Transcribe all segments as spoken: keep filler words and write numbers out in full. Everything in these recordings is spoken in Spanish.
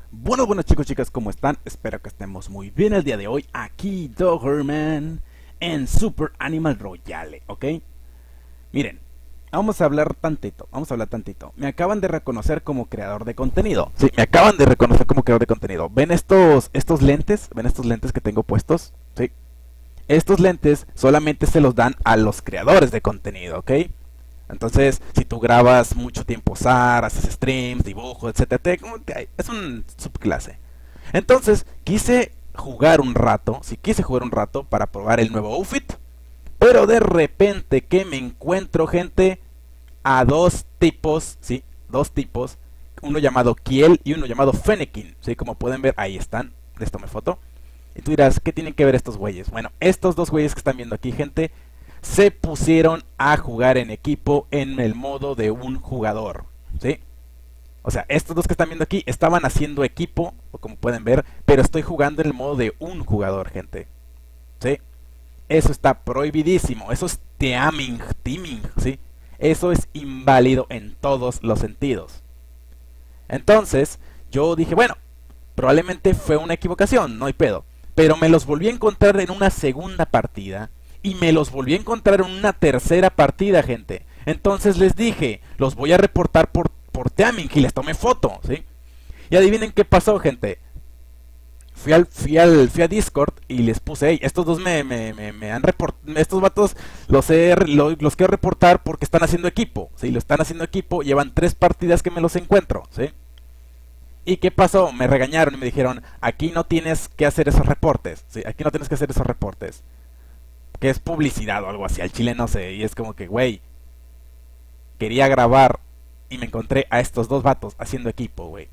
Bueno, bueno chicos, chicas, ¿cómo están? Espero que estemos muy bien el día de hoy. Aquí Doggerman en Super Animal Royale, ¿ok? Miren, vamos a hablar tantito, vamos a hablar tantito. Me acaban de reconocer como creador de contenido. Sí, me acaban de reconocer como creador de contenido. ¿Ven estos, estos lentes? ¿Ven estos lentes que tengo puestos? Sí. Estos lentes solamente se los dan a los creadores de contenido, ¿ok? Entonces, si tú grabas mucho tiempo S A R, haces streams, dibujos, etcétera, es un subclase. Entonces, quise jugar un rato, sí quise jugar un rato para probar el nuevo outfit, pero de repente que me encuentro, gente, a dos tipos, sí, dos tipos, uno llamado Kiel y uno llamado Fennekin, sí, como pueden ver, ahí están, les tomé foto. Y tú dirás, ¿qué tienen que ver estos güeyes? Bueno, estos dos güeyes que están viendo aquí, gente, se pusieron a jugar en equipo en el modo de un jugador, ¿sí? O sea, estos dos que están viendo aquí estaban haciendo equipo, como pueden ver, pero estoy jugando en el modo de un jugador, gente, ¿sí? Eso está prohibidísimo, eso es teaming, teaming, ¿sí? Eso es inválido en todos los sentidos. Entonces, yo dije, bueno, probablemente fue una equivocación, no hay pedo. Pero me los volví a encontrar en una segunda partida. Y me los volví a encontrar en una tercera partida, gente. Entonces les dije, los voy a reportar por, por teaming y les tomé foto, ¿sí? Y adivinen qué pasó, gente. Fui al, fui al, fui a Discord y les puse, hey, estos dos me, me, me, me han reportado, estos vatos los, he, los, los quiero reportar porque están haciendo equipo, ¿sí? Lo están haciendo equipo, llevan tres partidas que me los encuentro, ¿sí? ¿Y qué pasó? Me regañaron y me dijeron, aquí no tienes que hacer esos reportes, ¿sí? Aquí no tienes que hacer esos reportes. Que es publicidad o algo así, al chile no sé, y es como que, güey, quería grabar y me encontré a estos dos vatos haciendo equipo, güey.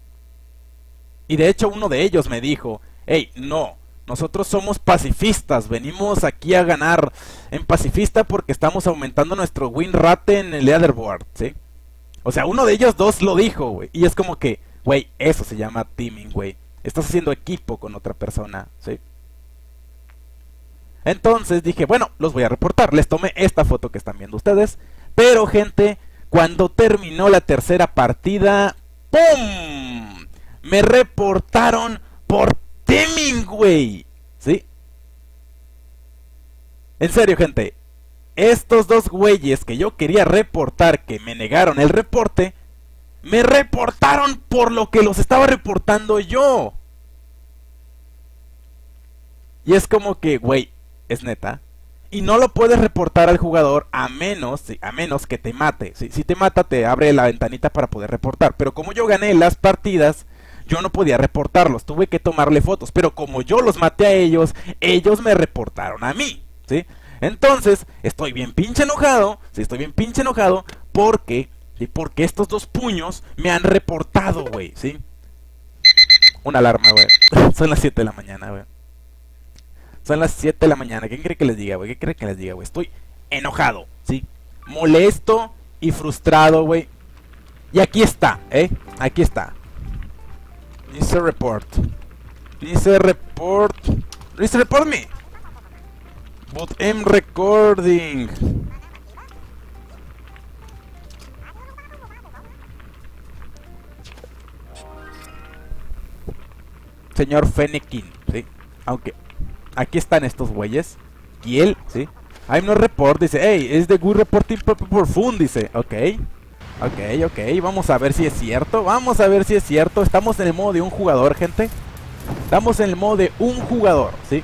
Y de hecho uno de ellos me dijo, hey, no, nosotros somos pacifistas, venimos aquí a ganar en pacifista porque estamos aumentando nuestro win rate en el leaderboard, ¿sí? O sea, uno de ellos dos lo dijo, güey, y es como que, güey, eso se llama teaming, güey. Estás haciendo equipo con otra persona, ¿sí? Entonces dije, bueno, los voy a reportar. Les tomé esta foto que están viendo ustedes. Pero, gente, cuando terminó la tercera partida, ¡pum! Me reportaron por teaming, güey. ¿Sí? En serio, gente. Estos dos güeyes que yo quería reportar, que me negaron el reporte, me reportaron por lo que los estaba reportando yo. Y es como que, güey, es neta. Y no lo puedes reportar al jugador a menos, sí, a menos que te mate. ¿Sí? Si te mata, te abre la ventanita para poder reportar. Pero como yo gané las partidas, yo no podía reportarlos. Tuve que tomarle fotos. Pero como yo los maté a ellos, ellos me reportaron a mí. ¿Sí? Entonces, estoy bien pinche enojado. Sí, estoy bien pinche enojado. Porque, ¿sí? Porque estos dos puños me han reportado, güey. ¿Sí? Una alarma, güey. Son las siete de la mañana, güey. Son las siete de la mañana. ¿Qué cree que les diga, güey? ¿Qué cree que les diga, güey? Estoy enojado, ¿sí? Molesto y frustrado, güey. Y aquí está, ¿eh? Aquí está. Dice report. Dice report. Dice report me. But I'm recording. Señor Fennekin, ¿sí? Aunque... aquí están estos güeyes. Y él, ¿sí? I'm no report, dice, hey, es de good reporting por fun, dice, ok. Ok, ok, vamos a ver si es cierto. Vamos a ver si es cierto. Estamos en el modo de un jugador, gente. Estamos en el modo de un jugador, ¿sí?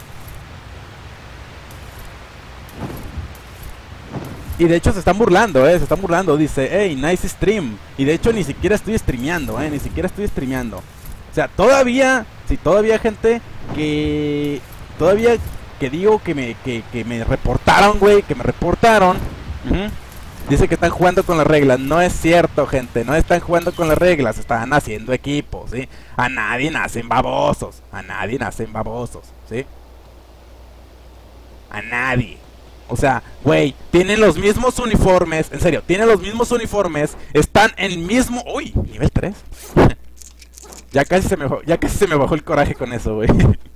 Y de hecho se están burlando, eh, se están burlando. Dice, hey, nice stream. Y de hecho ni siquiera estoy streameando, eh, ni siquiera estoy streameando. O sea, todavía, sí, todavía, gente, que... todavía que digo que me, que, que me reportaron, güey, que me reportaron. Uh-huh. Dice que están jugando con las reglas. No es cierto, gente, no están jugando con las reglas. Están haciendo equipos, ¿sí? A nadie nacen babosos. A nadie nacen babosos, ¿sí? A nadie. O sea, güey, tienen los mismos uniformes. En serio, tienen los mismos uniformes. Están en el mismo... uy, nivel tres. Ya casi se me bajó, ya casi se me bajó el coraje con eso, güey.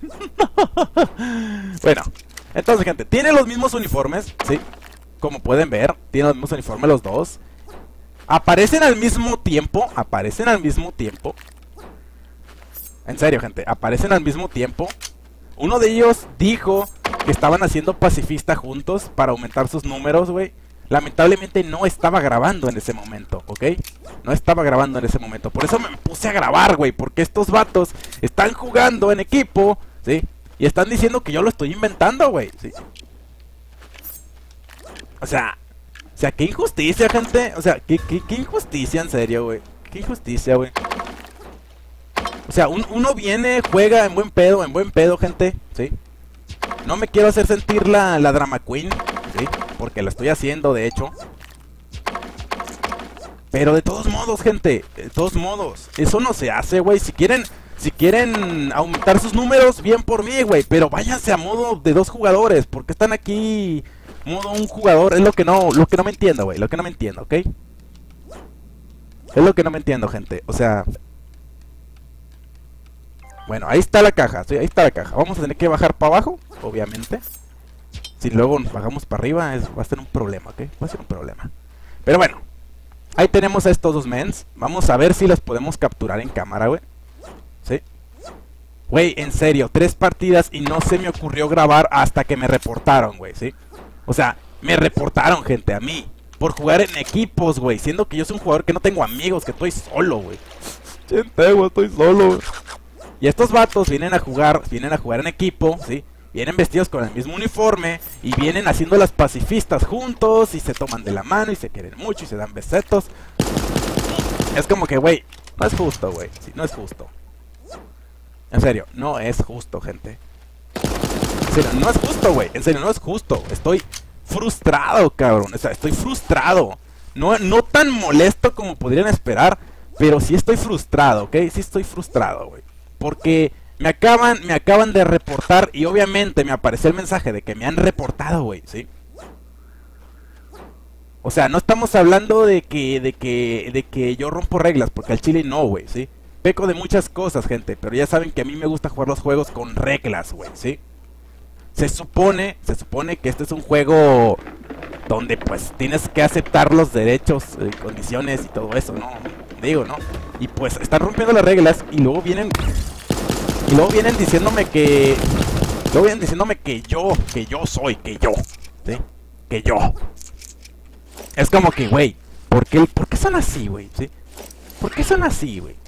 Bueno, entonces, gente, tienen los mismos uniformes, ¿sí? Como pueden ver, tienen los mismos uniformes los dos. Aparecen al mismo tiempo, aparecen al mismo tiempo. En serio, gente, aparecen al mismo tiempo. Uno de ellos dijo que estaban haciendo pacifista juntos para aumentar sus números, güey. Lamentablemente no estaba grabando en ese momento, ¿ok? No estaba grabando en ese momento. Por eso me puse a grabar, güey. Porque estos vatos están jugando en equipo, ¿sí? Y están diciendo que yo lo estoy inventando, güey, ¿sí? O sea, o sea, qué injusticia, gente. O sea, qué, qué, qué injusticia, en serio, güey. Qué injusticia, güey. O sea, un, uno viene, juega en buen pedo, en buen pedo, gente, ¿sí? No me quiero hacer sentir la, la drama queen, ¿sí? Porque lo estoy haciendo, de hecho. Pero de todos modos, gente, de todos modos, eso no se hace, güey. Si quieren, si quieren aumentar sus números, bien por mí, güey. Pero váyanse a modo de dos jugadores, porque están aquí modo un jugador. Es lo que no, lo que no me entiendo, güey. Lo que no me entiendo, ¿ok? Es lo que no me entiendo, gente. O sea... Bueno, ahí está la caja, sí, ahí está la caja. Vamos a tener que bajar para abajo, obviamente. Si luego nos bajamos para arriba, es, va a ser un problema, ¿ok? Va a ser un problema. Pero bueno, ahí tenemos a estos dos mens. Vamos a ver si los podemos capturar en cámara, güey. ¿Sí? Güey, en serio, tres partidas y no se me ocurrió grabar hasta que me reportaron, güey, ¿sí? O sea, me reportaron, gente, a mí. Por jugar en equipos, güey. Siendo que yo soy un jugador que no tengo amigos, que estoy solo, güey. Gente, güey, estoy solo, güey. Y estos vatos vienen a jugar, vienen a jugar en equipo, ¿sí? Vienen vestidos con el mismo uniforme y vienen haciendo las pacifistas juntos y se toman de la mano y se quieren mucho y se dan besetos. Es como que, güey, no es justo, güey. Sí, no es justo. En serio, no es justo, gente. En serio, no es justo, güey. En serio, no es justo. Estoy frustrado, cabrón. O sea, estoy frustrado. No, no tan molesto como podrían esperar, pero sí estoy frustrado, ¿ok? Sí estoy frustrado, güey. Porque me acaban, me acaban de reportar y obviamente me apareció el mensaje de que me han reportado, güey, ¿sí? O sea, no estamos hablando de que, de que, de que yo rompo reglas, porque al chile no, güey, ¿sí? Peco de muchas cosas, gente, pero ya saben que a mí me gusta jugar los juegos con reglas, güey, ¿sí? Se supone, se supone que este es un juego donde pues tienes que aceptar los derechos, eh, condiciones y todo eso, ¿no? Digo, ¿no? Y pues están rompiendo las reglas y luego vienen y luego vienen diciéndome que luego vienen diciéndome que yo, que yo soy, que yo, ¿sí? Que yo. Es como que, güey, ¿por qué, ¿por qué son así, güey? ¿Sí? ¿Por qué son así, güey?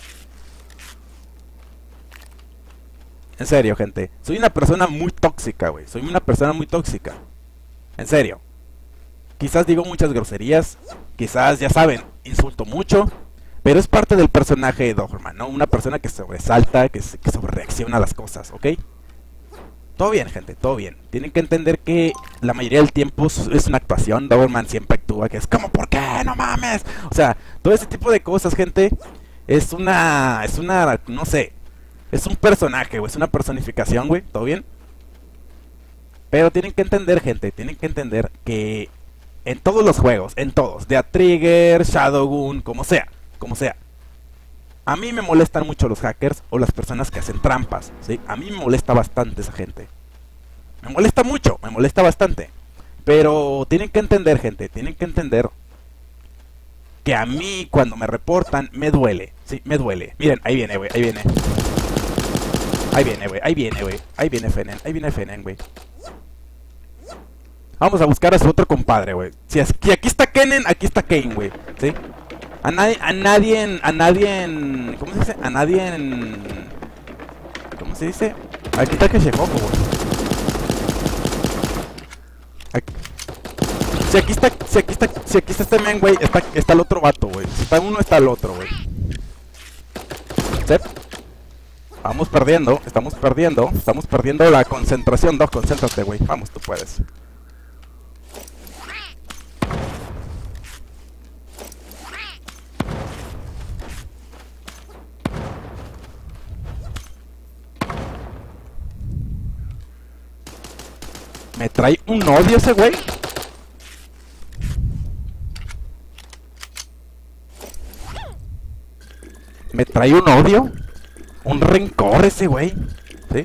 En serio, gente, soy una persona muy tóxica, güey. Soy una persona muy tóxica. En serio. Quizás digo muchas groserías, quizás, ya saben, insulto mucho. Pero es parte del personaje de Doberman, ¿no? Una persona que sobresalta, que, que sobrereacciona a las cosas, ¿ok? Todo bien, gente, todo bien. Tienen que entender que la mayoría del tiempo es una actuación. Doberman siempre actúa, que es como, ¿por qué? ¡No mames! O sea, todo ese tipo de cosas, gente, es una... Es una... no sé. Es un personaje, güey. Es una personificación, güey. ¿Todo bien? Pero tienen que entender, gente, tienen que entender que en todos los juegos, en todos, Death Trigger, Shadowgun, como sea, como sea. A mí me molestan mucho los hackers o las personas que hacen trampas, ¿sí? A mí me molesta bastante esa gente. Me molesta mucho, me molesta bastante. Pero tienen que entender, gente, tienen que entender que a mí cuando me reportan me duele, ¿sí? Me duele. Miren, ahí viene, güey, ahí viene. Ahí viene, güey, ahí viene, güey. Ahí viene Fenen, ahí viene Fenen, güey. Vamos a buscar a su otro compadre, güey. Si, si aquí está Kennen, aquí está Kane, güey, ¿sí? A nadie, a nadie, en, a nadie, en, ¿cómo se dice? A nadie, en, ¿cómo se dice? Aquí está Keshekoku, güey. Aquí. Si aquí está, si aquí está, si aquí está este men, güey, está, está el otro vato, güey. Si está uno, está el otro, güey. ¿Sí? Vamos perdiendo, estamos perdiendo, estamos perdiendo la concentración, Doc, concéntrate, güey. Vamos, tú puedes. ¿Me trae un odio ese güey? ¿Me trae un odio? ¿Un rencor ese güey? ¿Sí?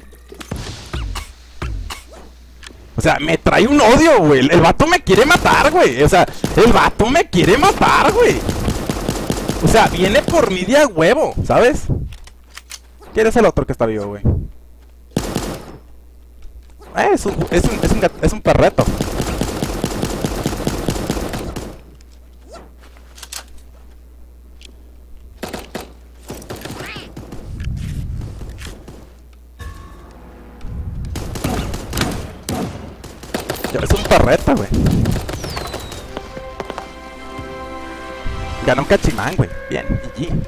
O sea, me trae un odio, güey. El vato me quiere matar, güey. O sea, el vato me quiere matar, güey. O sea, viene por mí de a huevo, ¿sabes? ¿Quién es el otro que está vivo, güey? Eh, es un, es un, es un, gat- es un perreto. Es un perreto, güey. Ganó Cachimán, güey. Bien, G G.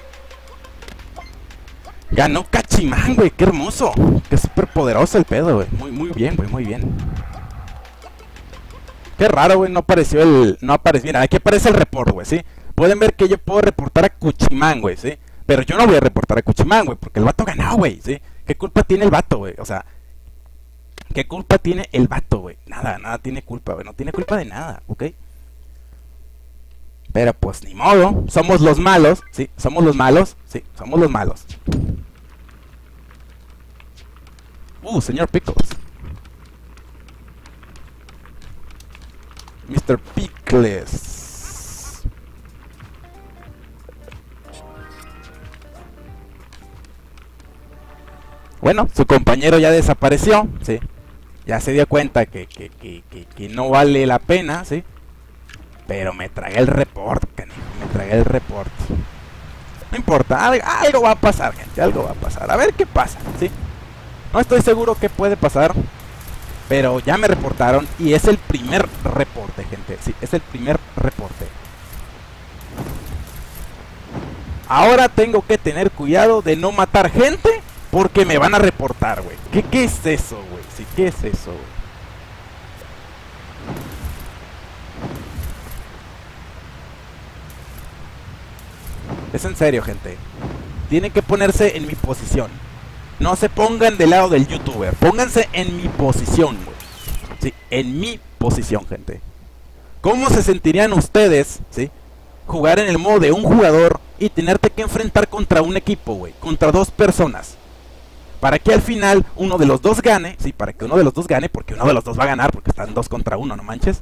Ganó Cachimán, güey. Qué hermoso. Qué súper poderoso el pedo, güey. Muy, muy bien, güey. Muy bien. Qué raro, güey. No apareció el... No apareció... Mira, aquí aparece el report, güey, ¿sí? Pueden ver que yo puedo reportar a Cuchimán, güey, ¿sí? Pero yo no voy a reportar a Cuchimán, güey. Porque el vato ganó, güey, ¿sí? ¿Qué culpa tiene el vato, güey? O sea... ¿Qué culpa tiene el vato, güey? Nada, nada tiene culpa, güey. No tiene culpa de nada, ¿ok? Pero pues ni modo. Somos los malos, ¿sí? Somos los malos, ¿sí? Somos los malos. Uh, señor Pickles. mister Pickles. Bueno, su compañero ya desapareció, ¿sí? Ya se dio cuenta que, que, que, que, que no vale la pena, ¿sí? Pero me tragué el report, canijo. Me tragué el report. No importa, algo, algo va a pasar, gente. Algo va a pasar. A ver qué pasa, ¿sí? No estoy seguro qué puede pasar. Pero ya me reportaron. Y es el primer reporte, gente. Sí, es el primer reporte. Ahora tengo que tener cuidado de no matar gente. Porque me van a reportar, güey. ¿Qué, ¿Qué es eso, güey? Sí, ¿qué es eso, güey? Es en serio, gente. Tienen que ponerse en mi posición. No se pongan del lado del youtuber. Pónganse en mi posición, güey. Sí, en mi posición, gente. ¿Cómo se sentirían ustedes, sí, jugar en el modo de un jugador y tenerte que enfrentar contra un equipo, güey? Contra dos personas. Para que al final uno de los dos gane. Sí, para que uno de los dos gane. Porque uno de los dos va a ganar. Porque están dos contra uno, no manches.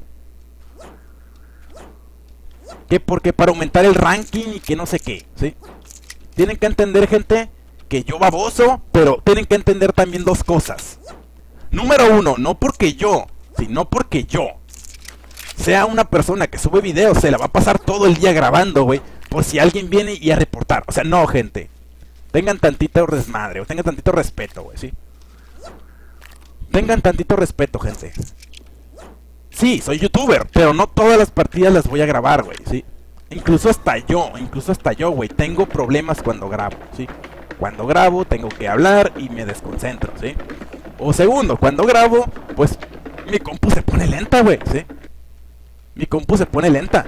Que porque para aumentar el ranking y que no sé qué, ¿sí? Tienen que entender, gente, que yo baboso, pero tienen que entender también dos cosas. Número uno, no porque yo, sí, no porque yo sea una persona que sube videos, se la va a pasar todo el día grabando, güey, por si alguien viene y a reportar. O sea, no, gente. Tengan tantito desmadre, o tengan tantito respeto, güey, ¿sí? Tengan tantito respeto, gente. Sí, soy youtuber, pero no todas las partidas las voy a grabar, güey, ¿sí? Incluso hasta yo, incluso hasta yo, güey, tengo problemas cuando grabo, ¿sí? Cuando grabo tengo que hablar y me desconcentro, ¿sí? O segundo, cuando grabo, pues mi compu se pone lenta, güey, ¿sí? Mi compu se pone lenta.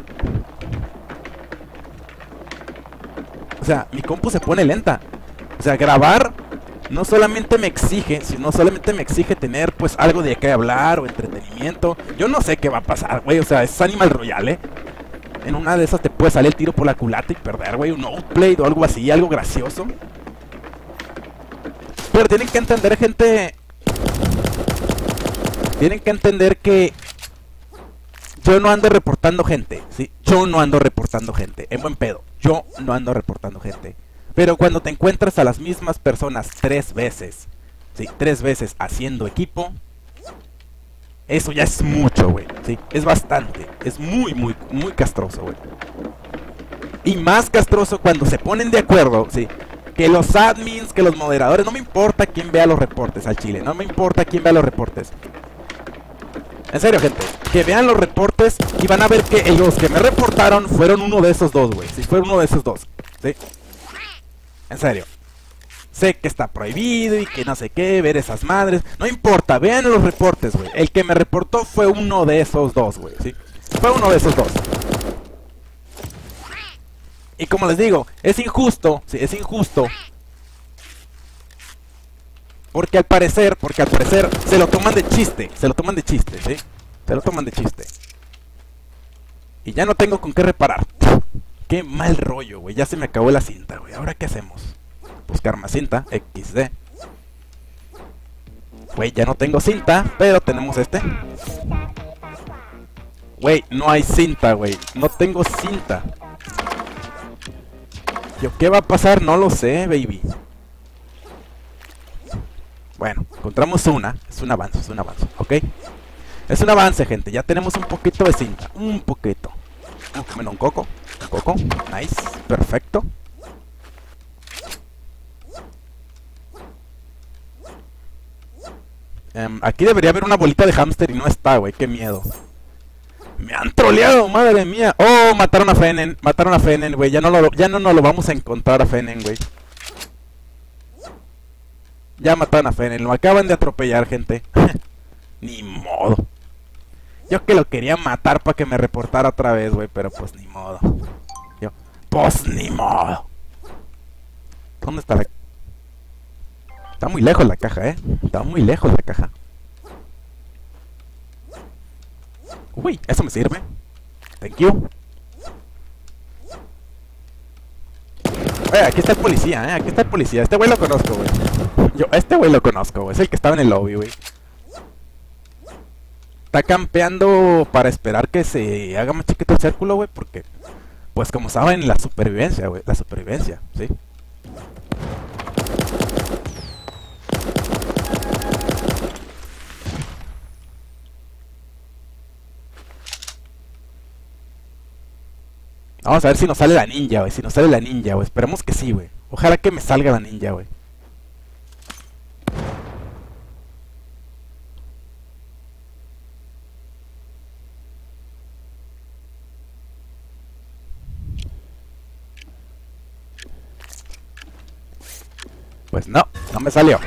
O sea, mi compu se pone lenta. O sea, grabar no solamente me exige, sino solamente me exige tener pues algo de qué hablar o entretenimiento. Yo no sé qué va a pasar, güey, o sea, es Animal Royale, ¿eh? En una de esas te puede salir el tiro por la culata y perder, güey, un outplay o algo así, algo gracioso. Pero tienen que entender, gente, tienen que entender que yo no ando reportando gente, ¿sí? Yo no ando reportando gente, en buen pedo, yo no ando reportando gente. Pero cuando te encuentras a las mismas personas tres veces, sí, tres veces haciendo equipo, eso ya es mucho, güey, sí, es bastante, es muy, muy, muy castroso, güey. Y más castroso cuando se ponen de acuerdo, sí, que los admins, que los moderadores, no me importa quién vea los reportes al chile, no me importa quién vea los reportes. En serio, gente, que vean los reportes y van a ver que los que me reportaron fueron uno de esos dos, güey, sí, fueron uno de esos dos, sí. En serio. Sé que está prohibido y que no sé qué, ver esas madres. No importa, vean los reportes, güey. El que me reportó fue uno de esos dos, güey, ¿sí? Fue uno de esos dos. Y como les digo, es injusto, sí, es injusto. Porque al parecer, porque al parecer se lo toman de chiste. Se lo toman de chiste, ¿sí? Se lo toman de chiste. Y ya no tengo con qué reparar. Qué mal rollo, güey. Ya se me acabó la cinta, güey. ¿Ahora qué hacemos? Buscar más cinta. equis de. Güey, ya no tengo cinta, pero tenemos este. Güey, no hay cinta, güey. No tengo cinta. Yo, ¿qué va a pasar? No lo sé, baby. Bueno, encontramos una. Es un avance, es un avance, ¿ok? Es un avance, gente. Ya tenemos un poquito de cinta. Un poquito. Bueno, un coco. Un coco. Nice. Perfecto. Um, aquí debería haber una bolita de hámster y no está, güey. Qué miedo. Me han troleado, madre mía. Oh, mataron a Fenen. Mataron a Fenen, güey. Ya no lo, ya no nos lo vamos a encontrar a Fenen, güey. Ya mataron a Fenen. Lo acaban de atropellar, gente. Ni modo. Yo que lo quería matar para que me reportara otra vez, güey. Pero pues ni modo. Yo, pues ni modo. ¿Dónde está la... Está muy lejos la caja, eh. Está muy lejos la caja. Uy, eso me sirve. Thank you. Oye, aquí está el policía, eh. Aquí está el policía. Este güey lo conozco, güey. Yo, este güey lo conozco, güey. Es el que estaba en el lobby, güey. Está campeando para esperar que se haga más chiquito el círculo, güey. Porque, pues como saben, la supervivencia, güey. La supervivencia, ¿sí? Vamos a ver si nos sale la ninja, güey. Si nos sale la ninja, güey. Esperemos que sí, güey. Ojalá que me salga la ninja, güey. Pues no, no me salió.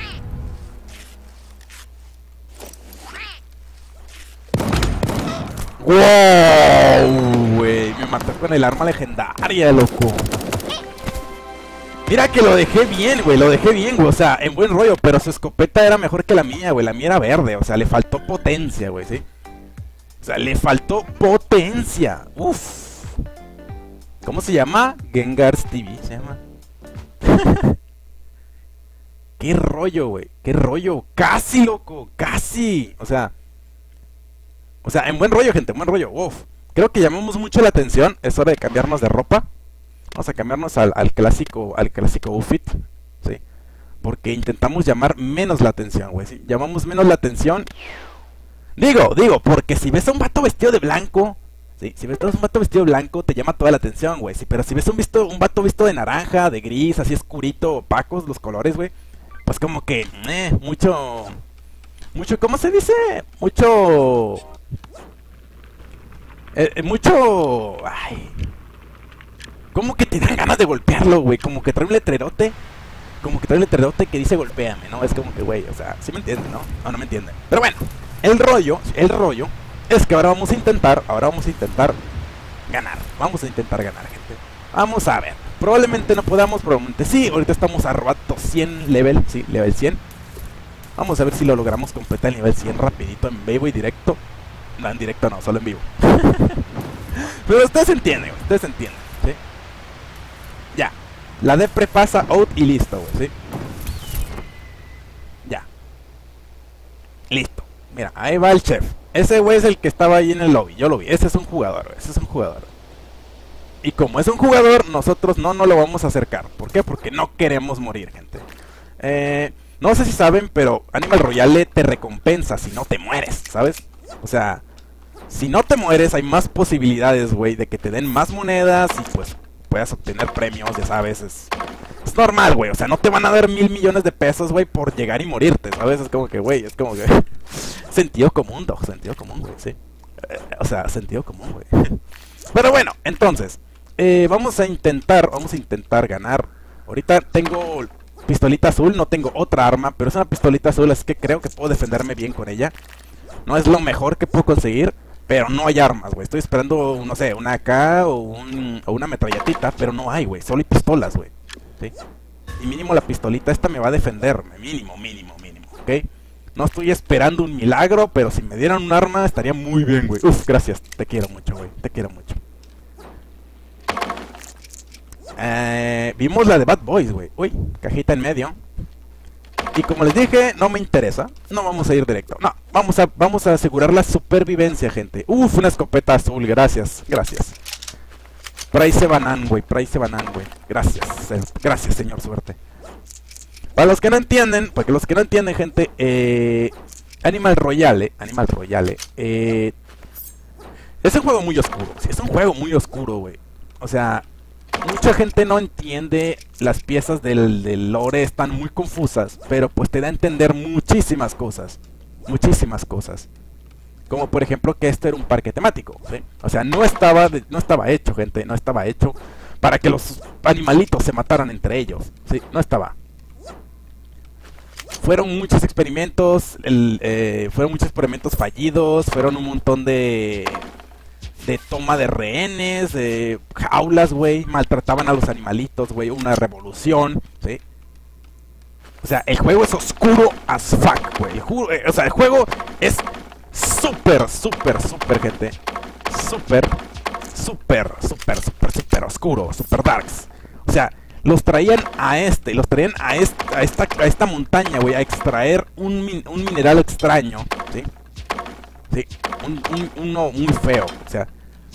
¡Wow! Güey, me mató con el arma legendaria, loco. Mira que lo dejé bien, güey, lo dejé bien, güey. O sea, en buen rollo, pero su escopeta era mejor que la mía, güey. La mía era verde, o sea, le faltó potencia, güey, ¿sí? O sea, le faltó potencia. Uf. ¿Cómo se llama? Gengar's T V, se llama. Qué rollo, güey. Qué rollo. Casi, loco. Casi. O sea. O sea, en buen rollo, gente. En buen rollo. Uf. Creo que llamamos mucho la atención. Es hora de cambiarnos de ropa. Vamos a cambiarnos al, al clásico. Al clásico outfit. ¿Sí? Porque intentamos llamar menos la atención, güey. ¿Sí? Llamamos menos la atención. Digo, digo, porque si ves a un vato vestido de blanco. Sí, si ves a un vato vestido de blanco, te llama toda la atención, güey. Sí, pero si ves un, visto, un vato visto de naranja, de gris, así oscurito, opacos los colores, güey. Pues como que, eh, mucho... Mucho, ¿cómo se dice? Mucho... Eh, eh, mucho... Ay... Como que te dan ganas de golpearlo, güey. Como que trae un letrerote. Como que trae un letrerote que dice golpéame, ¿no? Es como que, güey, o sea, ¿sí me entienden, no? No, no me entienden. Pero bueno, el rollo, el rollo es que ahora vamos a intentar, ahora vamos a intentar ganar. Vamos a intentar ganar, gente. Vamos a ver. Probablemente no podamos, probablemente sí. Ahorita estamos a robato cien level, sí, level cien. Vamos a ver si lo logramos completar el nivel cien rapidito, en vivo y directo. No, en directo no, solo en vivo. Pero ustedes entienden, ustedes entienden, ¿sí? Ya. La depre pasa out y listo, güey, ¿sí? Ya. Listo. Mira, ahí va el chef. Ese güey es el que estaba ahí en el lobby, yo lo vi. Ese es un jugador, güey. Ese es un jugador. Y como es un jugador, nosotros no nos lo vamos a acercar. ¿Por qué? Porque no queremos morir, gente. Eh... No sé si saben, pero Animal Royale te recompensa si no te mueres, ¿sabes? O sea, si no te mueres hay más posibilidades, güey, de que te den más monedas y pues puedas obtener premios, ya sabes. Es, es normal, güey, o sea, no te van a dar mil millones de pesos, güey, por llegar y morirte, ¿sabes? Es como que, güey, es como que... sentido común, dog, sentido común, güey, sí. Eh, o sea, sentido común, güey. Pero bueno, entonces, eh, vamos a intentar, vamos a intentar ganar. Ahorita tengo... pistolita azul, no tengo otra arma, pero es una pistolita azul, así que creo que puedo defenderme bien con ella. No es lo mejor que puedo conseguir, pero no hay armas, güey. Estoy esperando, no sé, una A K o, un, o una metralletita, pero no hay, güey. Solo hay pistolas, güey. ¿Sí? Y mínimo la pistolita esta me va a defenderme. Mínimo, mínimo, mínimo, ¿ok? No estoy esperando un milagro, pero si me dieran un arma estaría muy bien, güey. Uf, gracias. Te quiero mucho, güey. Te quiero mucho. Eh, vimos la de Bad Boys, güey. Uy, cajita en medio. Y como les dije, no me interesa. No vamos a ir directo. No, vamos a, vamos a asegurar la supervivencia, gente. Uf, una escopeta azul. Gracias, gracias. Price Banan, güey. Price Banan, güey. Gracias. Gracias, señor suerte. Para los que no entienden, porque los que no entienden, gente, eh, Animal Royale, Animal Royale, eh, es un juego muy oscuro, sí, es un juego muy oscuro, güey. O sea, mucha gente no entiende las piezas del, del lore, están muy confusas, pero pues te da a entender muchísimas cosas, muchísimas cosas. Como por ejemplo que este era un parque temático, ¿sí? O sea, no estaba, de, no estaba hecho, gente, no estaba hecho para que los animalitos se mataran entre ellos, ¿sí? No estaba. Fueron muchos experimentos, el, eh, fueron muchos experimentos fallidos, fueron un montón de... de toma de rehenes, de jaulas, güey, maltrataban a los animalitos, güey, una revolución, ¿sí? O sea, el juego es oscuro as fuck, güey. O sea, el juego es súper, súper, súper, gente. Súper, súper, súper, súper, súper oscuro, súper darks. O sea, los traían a este, los traían a esta, a esta, a esta montaña, güey, a extraer un, min un mineral extraño, ¿sí? Sí, un, un, uno muy feo, o sea.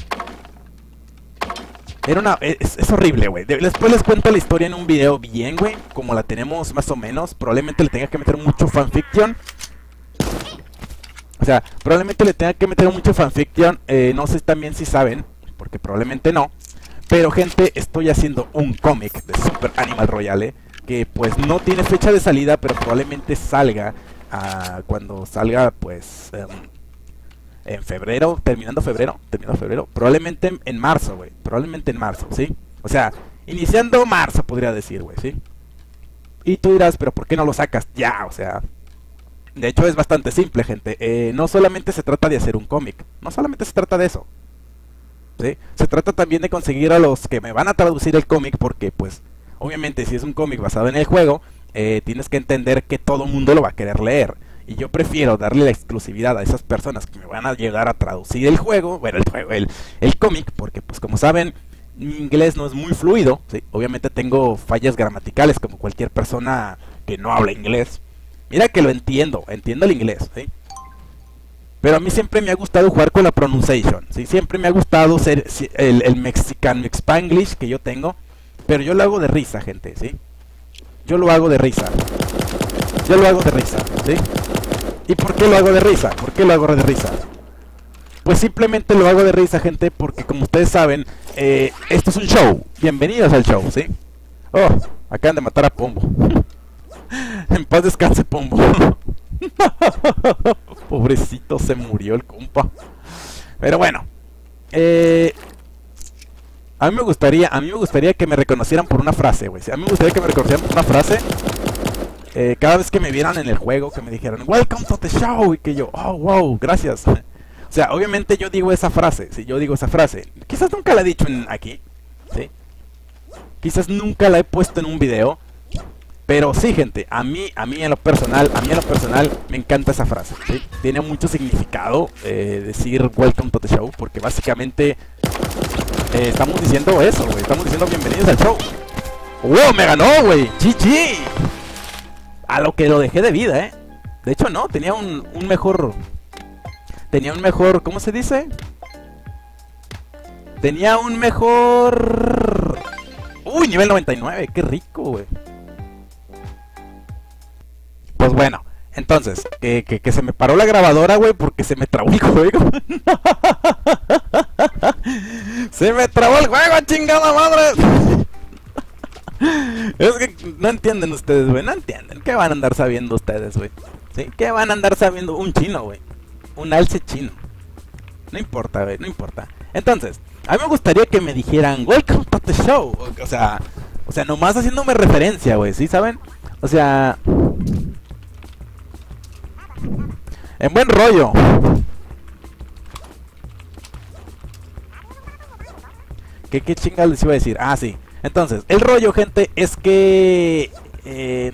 Era una... Es, es horrible, güey. Después les cuento la historia en un video bien, güey. Como la tenemos más o menos. Probablemente le tenga que meter mucho fanfiction. O sea, probablemente le tenga que meter mucho fanfiction. Eh, no sé también si saben, porque probablemente no. Pero, gente, estoy haciendo un cómic de Super Animal Royale. Que, pues, no tiene fecha de salida, pero probablemente salga uh, cuando salga, pues... Um, en febrero, terminando febrero, terminando febrero, probablemente en, en marzo, güey, probablemente en marzo, ¿sí? O sea, iniciando marzo, podría decir, güey, ¿sí? Y tú dirás, pero ¿por qué no lo sacas ya? O sea, de hecho es bastante simple, gente. Eh, no solamente se trata de hacer un cómic, no solamente se trata de eso, ¿sí? Se trata también de conseguir a los que me van a traducir el cómic, porque, pues, obviamente si es un cómic basado en el juego, eh, tienes que entender que todo el mundo lo va a querer leer. Y yo prefiero darle la exclusividad a esas personas que me van a llegar a traducir el juego, bueno, el juego, el, el cómic, porque pues como saben, mi inglés no es muy fluido, ¿sí? Obviamente tengo fallas gramaticales como cualquier persona que no habla inglés. Mira que lo entiendo, entiendo el inglés, ¿sí? Pero a mí siempre me ha gustado jugar con la pronunciation, ¿sí? Siempre me ha gustado ser el, el mexican spanglish que yo tengo, pero yo lo hago de risa, gente, ¿sí? Yo lo hago de risa. Yo lo hago de risa, ¿sí? ¿Y por qué lo hago de risa? ¿Por qué lo hago de risa? Pues simplemente lo hago de risa, gente, porque como ustedes saben, eh, esto es un show. Bienvenidos al show, ¿sí? Oh, acaban de matar a Pombo. En paz descanse, Pombo. Pobrecito, se murió el compa. Pero bueno, eh... a mí me gustaría, a mí me gustaría que me reconocieran por una frase, güey. A mí me gustaría que me reconocieran por una frase. Eh, cada vez que me vieran en el juego, que me dijeran "Welcome to the show", y que yo, oh, wow, gracias. O sea, obviamente yo digo esa frase, si ¿sí? Yo digo esa frase. Quizás nunca la he dicho en, aquí, ¿sí? Quizás nunca la he puesto en un video. Pero sí, gente, a mí, a mí en lo personal, a mí en lo personal me encanta esa frase, ¿sí? Tiene mucho significado eh, decir "Welcome to the show", porque básicamente eh, estamos diciendo eso, güey. Estamos diciendo bienvenidos al show. ¡Wow! ¡Me ganó, güey! ¡G G! A lo que lo dejé de vida, ¿eh? De hecho, no, tenía un, un mejor... Tenía un mejor... ¿Cómo se dice? Tenía un mejor... Uy, nivel noventa y nueve, qué rico, güey. Pues bueno, entonces, que, que, que se me paró la grabadora, güey, porque se me trabó el juego. Se me trabó el juego, chingada madre. Es que no entienden ustedes, güey, no entienden. ¿Qué van a andar sabiendo ustedes, güey? ¿Sí? ¿Qué van a andar sabiendo? Un chino, güey. Un alce chino. No importa, güey, no importa. Entonces, a mí me gustaría que me dijeran "Welcome to the show". O, o sea, o sea, nomás haciéndome referencia, güey, ¿sí saben? O sea, en buen rollo. ¿Qué, qué chingados les iba a decir? Ah, sí. Entonces, el rollo, gente, es que... Eh,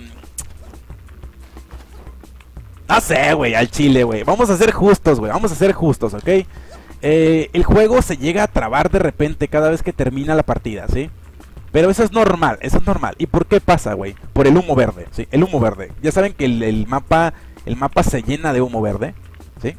no sé, güey, al chile, güey. Vamos a ser justos, güey. Vamos a ser justos, ¿ok? Eh, el juego se llega a trabar de repente cada vez que termina la partida, ¿sí? Pero eso es normal, eso es normal. ¿Y por qué pasa, güey? Por el humo verde, ¿sí? El humo verde. Ya saben que el, el mapa el mapa se llena de humo verde, ¿sí?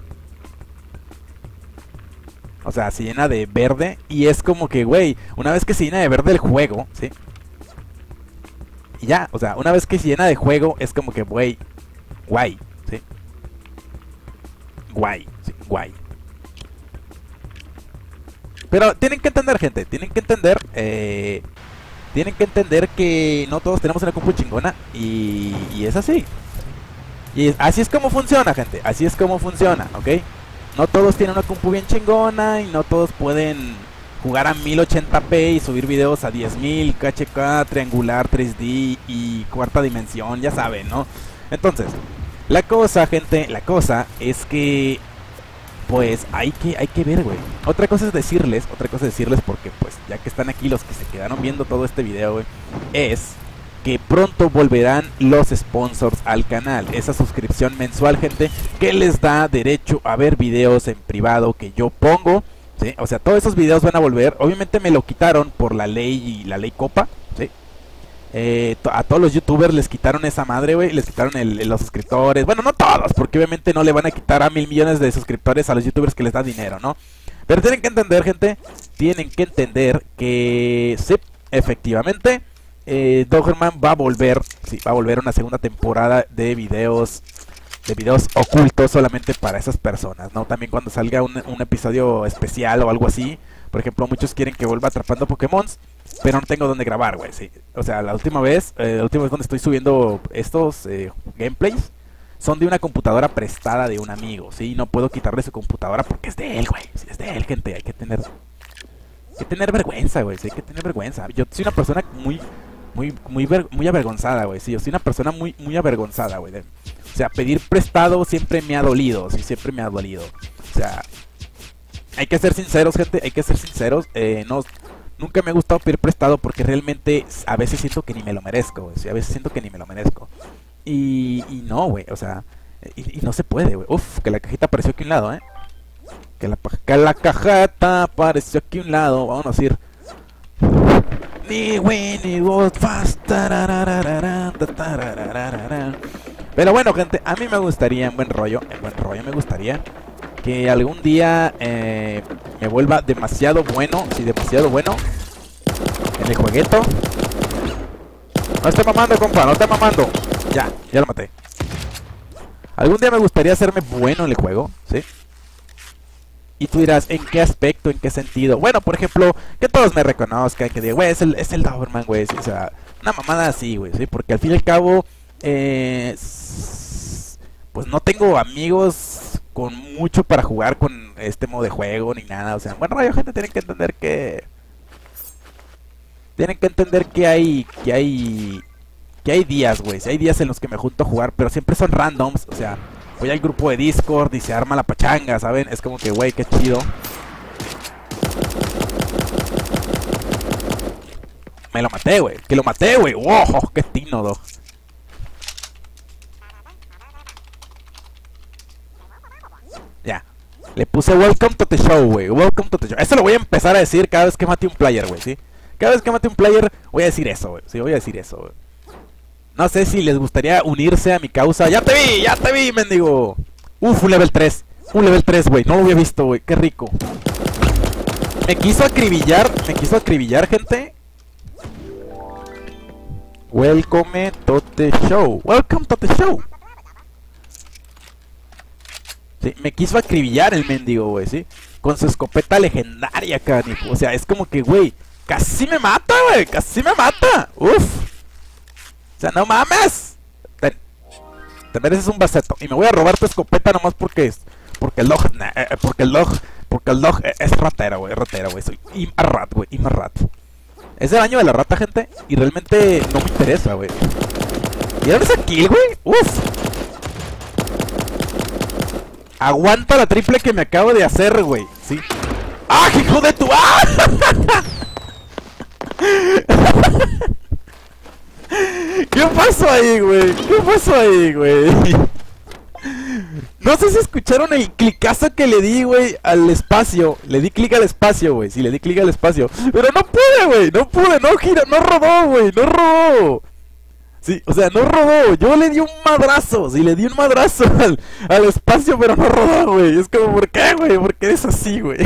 O sea, se llena de verde y es como que, güey, una vez que se llena de verde el juego, ¿sí? Y ya, o sea, una vez que se llena de juego, es como que, güey, guay, ¿sí? Guay, sí, guay. Pero tienen que entender, gente, tienen que entender, eh, tienen que entender que no todos tenemos una compu chingona y, y es así. Y es, así es como funciona, gente, así es como funciona, ¿ok? No todos tienen una compu bien chingona y no todos pueden jugar a mil ochenta p y subir videos a diez mil, K H K, triangular, tres D y cuarta dimensión, ya saben, ¿no? Entonces, la cosa, gente, la cosa es que pues hay que, hay que ver, güey. Otra cosa es decirles, otra cosa es decirles porque pues ya que están aquí los que se quedaron viendo todo este video, güey, es que pronto volverán los sponsors al canal. Esa suscripción mensual, gente, que les da derecho a ver videos en privado que yo pongo, ¿sí? O sea, todos esos videos van a volver. Obviamente me lo quitaron por la ley y la ley Copa, ¿sí? Eh, to a todos los youtubers les quitaron esa madre, güey. Les quitaron el, el, los suscriptores. Bueno, no todos, porque obviamente no le van a quitar a mil millones de suscriptores a los youtubers que les da dinero, ¿no? Pero tienen que entender, gente, tienen que entender que sí, efectivamente, eh, Doggerman va a volver, sí, va a volver una segunda temporada de videos, de videos ocultos solamente para esas personas, ¿no? También cuando salga un, un episodio especial o algo así. Por ejemplo, muchos quieren que vuelva atrapando Pokémon, pero no tengo dónde grabar, güey, sí. O sea, la última vez, eh, la última vez donde estoy subiendo estos eh, gameplays son de una computadora prestada de un amigo, ¿sí? No puedo quitarle su computadora porque es de él, güey. Sí, es de él, gente. Hay que tener... Hay que tener vergüenza, güey. Sí, hay que tener vergüenza. Yo soy una persona muy... Muy, muy, ver, muy avergonzada, güey. Sí, yo soy una persona muy, muy avergonzada, güey. O sea, pedir prestado siempre me ha dolido. Sí, siempre me ha dolido. O sea... Hay que ser sinceros, gente. Hay que ser sinceros. Eh, no... Nunca me ha gustado pedir prestado porque realmente a veces siento que ni me lo merezco, güey. Sí, a veces siento que ni me lo merezco. Y, y no, güey, o sea, y, y no se puede, güey. Uf, que la cajita apareció aquí a un lado, ¿eh? Que la, que la cajita apareció aquí a un lado. Vamos a ir. Ni güey, ni vos, fast. Pero bueno, gente, a mí me gustaría, en buen rollo, en buen rollo me gustaría que algún día eh, me vuelva demasiado bueno, sí, demasiado bueno en el jueguito. No esté mamando, compa, no esté mamando. Ya, ya lo maté. Algún día me gustaría hacerme bueno en el juego, ¿sí? Y tú dirás, ¿en qué aspecto, en qué sentido? Bueno, por ejemplo, que todos me reconozcan, que digan, güey, es el, es el Doberman, güey, ¿sí? O sea, una mamada así, güey, ¿sí? Porque al fin y al cabo, eh, pues no tengo amigos con mucho para jugar con este modo de juego ni nada. O sea, bueno, rayo, gente, tienen que entender que tienen que entender que hay que hay que hay días, güey. Hay días en los que me junto a jugar, pero siempre son randoms. O sea, voy al grupo de Discord y se arma la pachanga, ¿saben? Es como que, güey, qué chido. Me lo maté, güey. Que lo maté, güey. ¡Wow! ¡Qué tínodo! Ya. Le puse welcome to the show, güey. Welcome to the show. Eso lo voy a empezar a decir cada vez que mate un player, güey, ¿sí? Cada vez que mate un player voy a decir eso, güey. Sí, voy a decir eso, güey. No sé si les gustaría unirse a mi causa. ¡Ya te vi! ¡Ya te vi, mendigo! Uf, un level tres. Un level tres, güey. No lo había visto, güey. Qué rico. Me quiso acribillar. Me quiso acribillar, gente. Welcome to the show. Welcome to the show. Sí, me quiso acribillar el mendigo, güey, ¿sí? Con su escopeta legendaria, canijo. O sea, es como que, güey, casi me mata, güey. Casi me mata. Uf. O sea, no mames. Ten. Te mereces un baceto. Y me voy a robar tu escopeta nomás porque es. Porque el dog. Nah, eh, porque el dog. Porque el dog es ratera, güey. Ratera, güey. Soy Imarrat, güey. Imarrat. Es el año de la rata, gente. Y realmente no me interesa, güey. ¿Vieron esa kill, güey? Uf. Aguanta la triple que me acabo de hacer, güey. Sí. ¡Ah, hijo de tu! ¡Ah! ¿Qué pasó ahí, güey? ¿Qué pasó ahí, güey? No sé si escucharon el clicazo que le di, güey, al espacio. Le di clic al espacio, güey. Sí, le di clic al espacio. Pero no pude, güey. No pude, no gira, no rodó, güey. No rodó. Sí, o sea, no rodó. Yo le di un madrazo. Sí, le di un madrazo al, al espacio, pero no rodó, güey. Es como, ¿por qué, güey? ¿Por qué eres así, güey?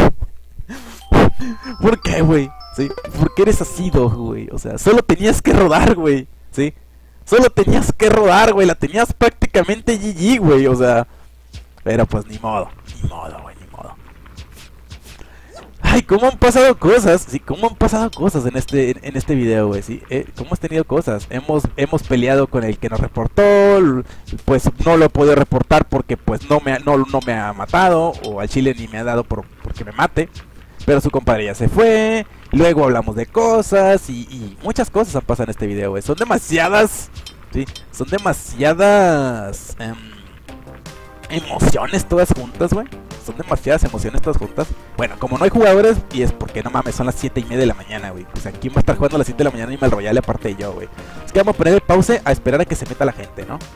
¿Por qué, güey? Sí, ¿por qué eres así, Dog, güey? O sea, solo tenías que rodar, güey. Sí, Solo tenías que rodar, güey. La tenías prácticamente G G, güey. O sea... Pero pues ni modo. Ni modo, güey. Ni modo. Ay, cómo han pasado cosas. Sí, cómo han pasado cosas en este en, en este video, güey. Sí, eh, cómo has tenido cosas. Hemos hemos peleado con el que nos reportó. Pues no lo he podido reportar porque pues no me ha, no, no me ha matado. O al chile ni me ha dado por porque me mate. Pero su compadre ya se fue. Luego hablamos de cosas. Y, y muchas cosas han pasado en este video, güey. Son demasiadas. Sí, son demasiadas um, emociones todas juntas, güey. Son demasiadas emociones todas juntas. Bueno, como no hay jugadores, y es porque no mames, son las siete y media de la mañana, güey. O sea, ¿quién va a estar jugando a las siete de la mañana y Animal Royale aparte de yo, güey? Es que vamos a poner el pause a esperar a que se meta la gente, ¿no?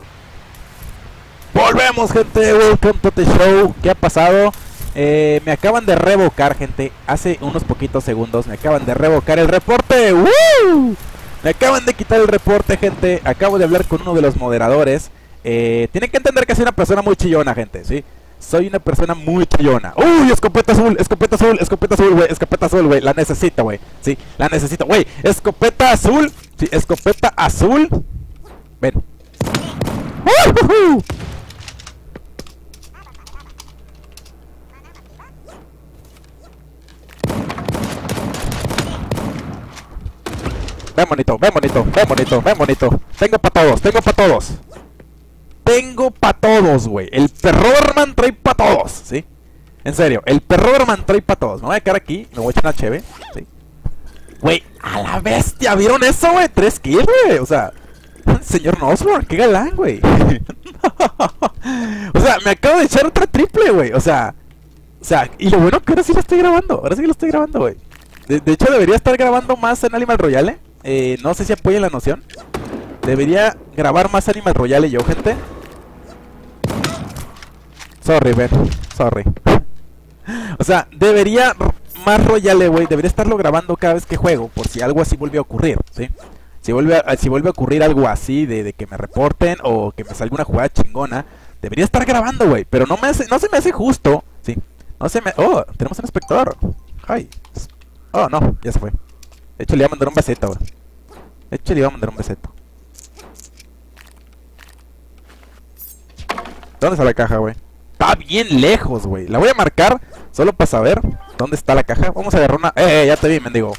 Volvemos, gente. Welcome to the show. ¿Qué ha pasado? Eh, me acaban de revocar, gente. Hace unos poquitos segundos me acaban de revocar el reporte. ¡Woo! Me acaban de quitar el reporte, gente. Acabo de hablar con uno de los moderadores. Eh, tienen que entender que soy una persona muy chillona, gente, ¿sí? Soy una persona muy chillona. ¡Uy! Escopeta azul, escopeta azul, escopeta azul, güey. Escopeta azul, güey. La necesito, güey. Sí, la necesito, güey. Escopeta azul. Sí, escopeta azul. Ven. ¡Uh! Ven bonito, ven bonito, ven bonito, ven bonito. Tengo para todos, tengo para todos. Tengo para todos, güey. El Perroverman trae para todos, ¿sí? En serio, el Perroverman trae para todos. Me voy a quedar aquí, me voy a echar una cheve, ¿sí? Güey, a la bestia, ¿vieron eso, güey? Tres kills, güey. O sea, señor Nosworth, qué galán, güey. O sea, me acabo de echar otra triple, güey. O sea, o sea, y lo bueno que ahora sí lo estoy grabando. Ahora sí lo estoy grabando, güey. De, de hecho, debería estar grabando más en Animal Royale. Eh, no sé si apoyen la noción. Debería grabar más Animal Royale yo, gente. Sorry, Ben. Sorry. O sea, debería más Royale, güey. Debería estarlo grabando cada vez que juego. Por si algo así vuelve a ocurrir, ¿sí? Si vuelve a, si vuelve a ocurrir algo así de, de que me reporten o que me salga una jugada chingona, debería estar grabando, güey. Pero no me hace, no se me hace justo, ¿sí? No se me... Oh, tenemos un espectador. Ay. Oh, no, ya se fue. De hecho, le iba a mandar un besito, güey. De hecho, le iba a mandar un besito. ¿Dónde está la caja, güey? Está bien lejos, güey. La voy a marcar solo para saber dónde está la caja. Vamos a agarrar una... ¡Eh, eh! Ya te vi, mendigo.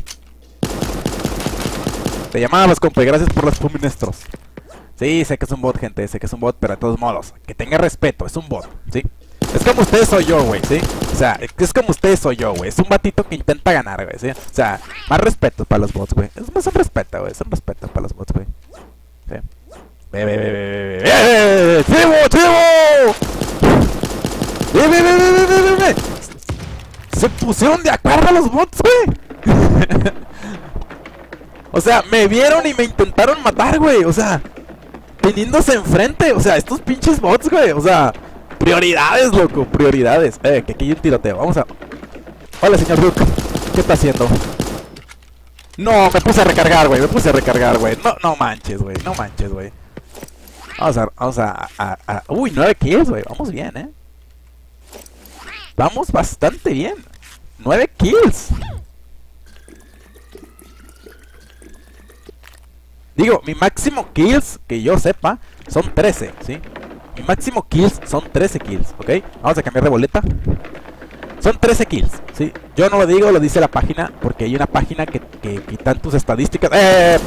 Te llamabas, compa, y gracias por los suministros. Sí, sé que es un bot, gente. Sé que es un bot, pero de todos modos, que tenga respeto. Es un bot, ¿sí? Es como ustedes soy yo, güey, ¿sí? O sea, es como ustedes soy yo, güey. Es un batito que intenta ganar, güey, ¿sí? O sea, más respeto para los bots, güey. Es más un respeto, güey. Es un respeto para los bots, güey. ¿Sí? Ve, ve, ve, ve, ve, ve, ve, ¡chivo, chivo! Ve, ve, ve, ve, ve, ve, ve. Se pusieron de acuerdo los bots, güey. O sea, me vieron y me intentaron matar, güey. O sea, teniéndose enfrente. O sea, estos pinches bots, güey. O sea, prioridades, loco, prioridades. Eh, que aquí hay un tiroteo. Vamos a... Hola, señor Rook. ¿Qué está haciendo? No, me puse a recargar, güey. Me puse a recargar, güey. No, no manches, güey. No manches, güey. Vamos a... Vamos a, a, a... Uy, nueve kills, güey. Vamos bien, eh. Vamos bastante bien. Nueve kills. Digo, mi máximo kills, que yo sepa, son trece, ¿sí? Mi máximo kills son trece kills, ¿ok? Vamos a cambiar de boleta. Son trece kills, ¿sí? Yo no lo digo, lo dice la página, porque hay una página que, que quitan tus estadísticas. ¡Eh!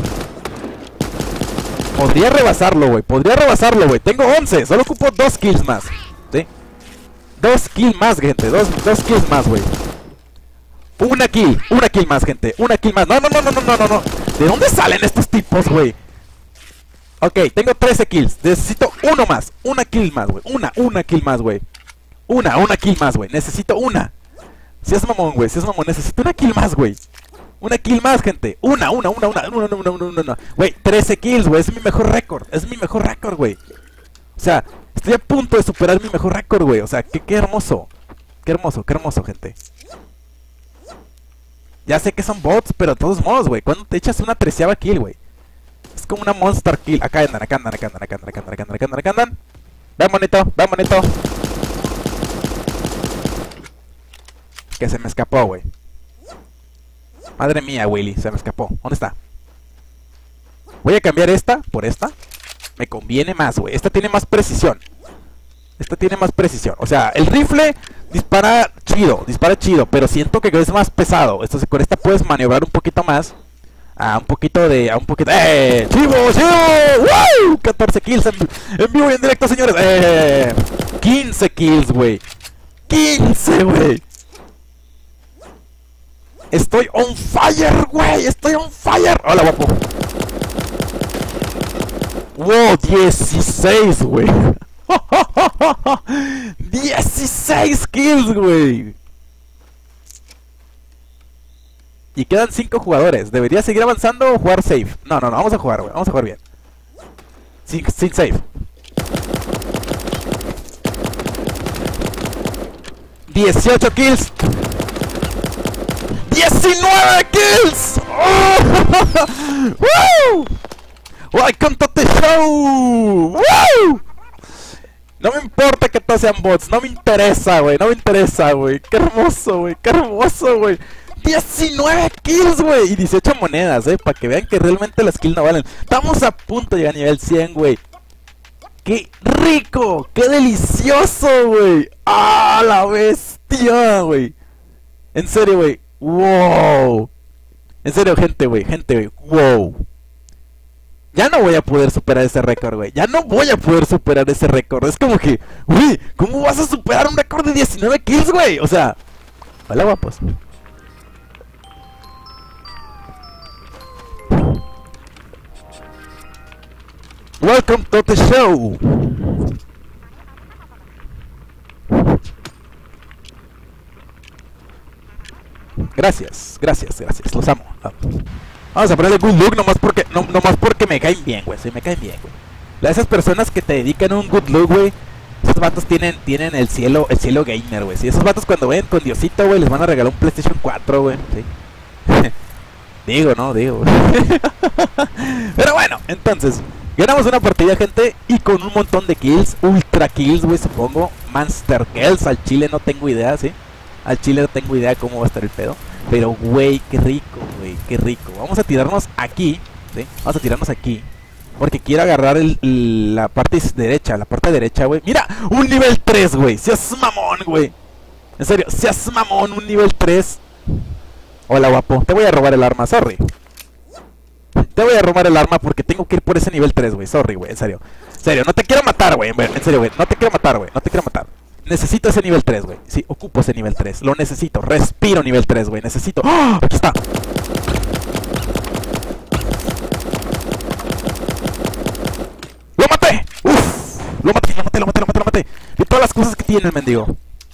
Podría rebasarlo, güey. Podría rebasarlo, güey. Tengo once, solo ocupo dos kills más, ¿sí? Dos kills más, gente. Dos, dos kills más, güey. Una kill, una kill más, gente. Una kill más. No, no, no, no, no, no, no, no. ¿De dónde salen estos tipos, güey? Ok, tengo trece kills. Necesito uno más. Una kill más, güey. Una, una kill más, güey. Una, una kill más, güey. Necesito una. Si es mamón, güey. Si es mamón. Necesito una kill más, güey. Una kill más, gente. Una, una, una, una, una, una, una, una, una, una. Güey, trece kills, güey. Es mi mejor récord. Es mi mejor récord, güey. O sea, estoy a punto de superar mi mejor récord, güey. O sea, qué, qué hermoso. Qué hermoso, qué hermoso, gente. Ya sé que son bots, pero de todos modos, güey. Cuando te echas una treceava kill, güey. Es como una monster kill. Acá andan, acá andan, acá andan, acá andan, acá andan, acá andan, acá andan, acá andan. Ven bonito, ven bonito. Que se me escapó, güey. Madre mía, Willy, se me escapó. ¿Dónde está? Voy a cambiar esta por esta. Me conviene más, güey. Esta tiene más precisión. Esta tiene más precisión. O sea, el rifle dispara chido, dispara chido, pero siento que es más pesado. Entonces con esta puedes maniobrar un poquito más. A un poquito de... A un poquito... ¡Eh! ¡Chivo! ¡Chivo! ¡Wow! catorce kills en, en vivo y en directo, señores. ¡Eh! quince kills, güey. quince, güey. Estoy on fire, güey. Estoy on fire. Hola, guapo. Wow, dieciséis, güey. dieciséis kills, güey. Y quedan cinco jugadores. ¿Debería seguir avanzando o jugar safe? No, no, no, vamos a jugar, güey. Vamos a jugar bien. Sin, sin save. dieciocho kills. diecinueve kills. ¡Oh! ¡Woo! ¡Welcome to the show! ¡Woo! No me importa que todos sean bots. No me interesa, güey. No me interesa, güey. Qué hermoso, güey. Qué hermoso, güey. diecinueve kills, güey. Y dieciocho monedas, eh. Para que vean que realmente las kills no valen. Estamos a punto de llegar a nivel cien, güey. ¡Qué rico! ¡Qué delicioso, güey! ¡Ah, la bestia, güey! En serio, güey. ¡Wow! En serio, gente, güey. Gente, güey. ¡Wow! Ya no voy a poder superar ese récord, güey. Ya no voy a poder superar ese récord. Es como que, güey, ¿cómo vas a superar un récord de diecinueve kills, güey? O sea, hola, guapos. Welcome to the show. Gracias, gracias, gracias. Los amo. Vamos a ponerle good look nomás porque, no, nomás porque me caen bien, güey. Sí, me caen bien, güey. Esas personas que te dedican un good look, güey. Esos vatos tienen, tienen el cielo, el cielo gamer, güey. Sí, esos vatos cuando ven con Diosito, güey, les van a regalar un PlayStation cuatro, güey. Sí. Digo, no, digo, güey. Pero bueno, entonces, ganamos una partida, gente. Y con un montón de kills. Ultra kills, güey, supongo. Monster kills. Al chile no tengo idea, ¿sí? Al chile no tengo idea cómo va a estar el pedo. Pero, güey, qué rico, güey, qué rico. Vamos a tirarnos aquí, ¿sí? Vamos a tirarnos aquí. Porque quiero agarrar el, el, la parte derecha, la parte derecha, güey. ¡Mira! Un nivel tres, güey. Seas mamón, güey. En serio, seas mamón, un nivel tres. Hola, guapo. Te voy a robar el arma, sorry. Te voy a robar el arma porque tengo que ir por ese nivel tres, güey. Sorry, güey, en serio. En serio, no te quiero matar, güey. En serio, güey. No te quiero matar, güey. No te quiero matar. Necesito ese nivel tres, güey. Sí, ocupo ese nivel tres. Lo necesito. Respiro nivel tres, güey. Necesito. ¡Oh! Aquí está. ¡Lo maté! ¡Uf! Lo maté, lo maté, lo maté, lo maté, lo maté. Y todas las cosas que tiene el mendigo.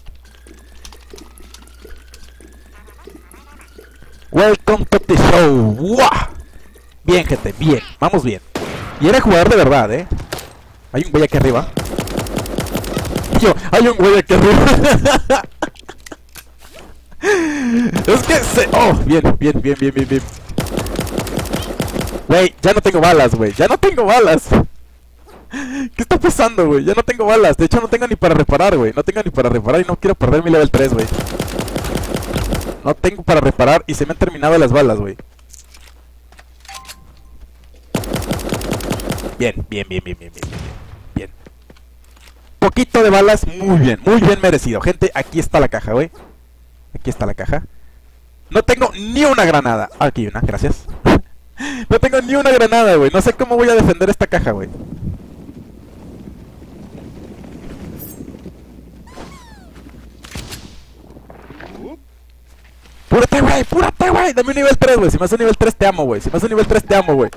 Welcome to the show. ¡Wow! Bien, gente, bien. Vamos bien. Y era jugador de verdad, ¿eh? Hay un güey aquí arriba. Yo, hay un güey aquí arriba. Es que se... Oh, bien, bien, bien, bien, bien, bien. Güey, ya no tengo balas, güey. Ya no tengo balas. ¿Qué está pasando, güey? Ya no tengo balas. De hecho, no tengo ni para reparar, güey. No tengo ni para reparar y no quiero perder mi level tres, güey. No tengo para reparar y se me han terminado las balas, güey. Bien, bien, bien, bien, bien, bien, bien. Bien. Poquito de balas, muy bien, muy bien merecido. Gente, aquí está la caja, güey. Aquí está la caja. No tengo ni una granada. Aquí una, gracias. No tengo ni una granada, güey. No sé cómo voy a defender esta caja, güey. ¡Púrate, güey! ¡Púrate, güey! Dame un nivel tres, güey. Si me hace un nivel tres te amo, güey. Si me hace un nivel tres te amo, güey.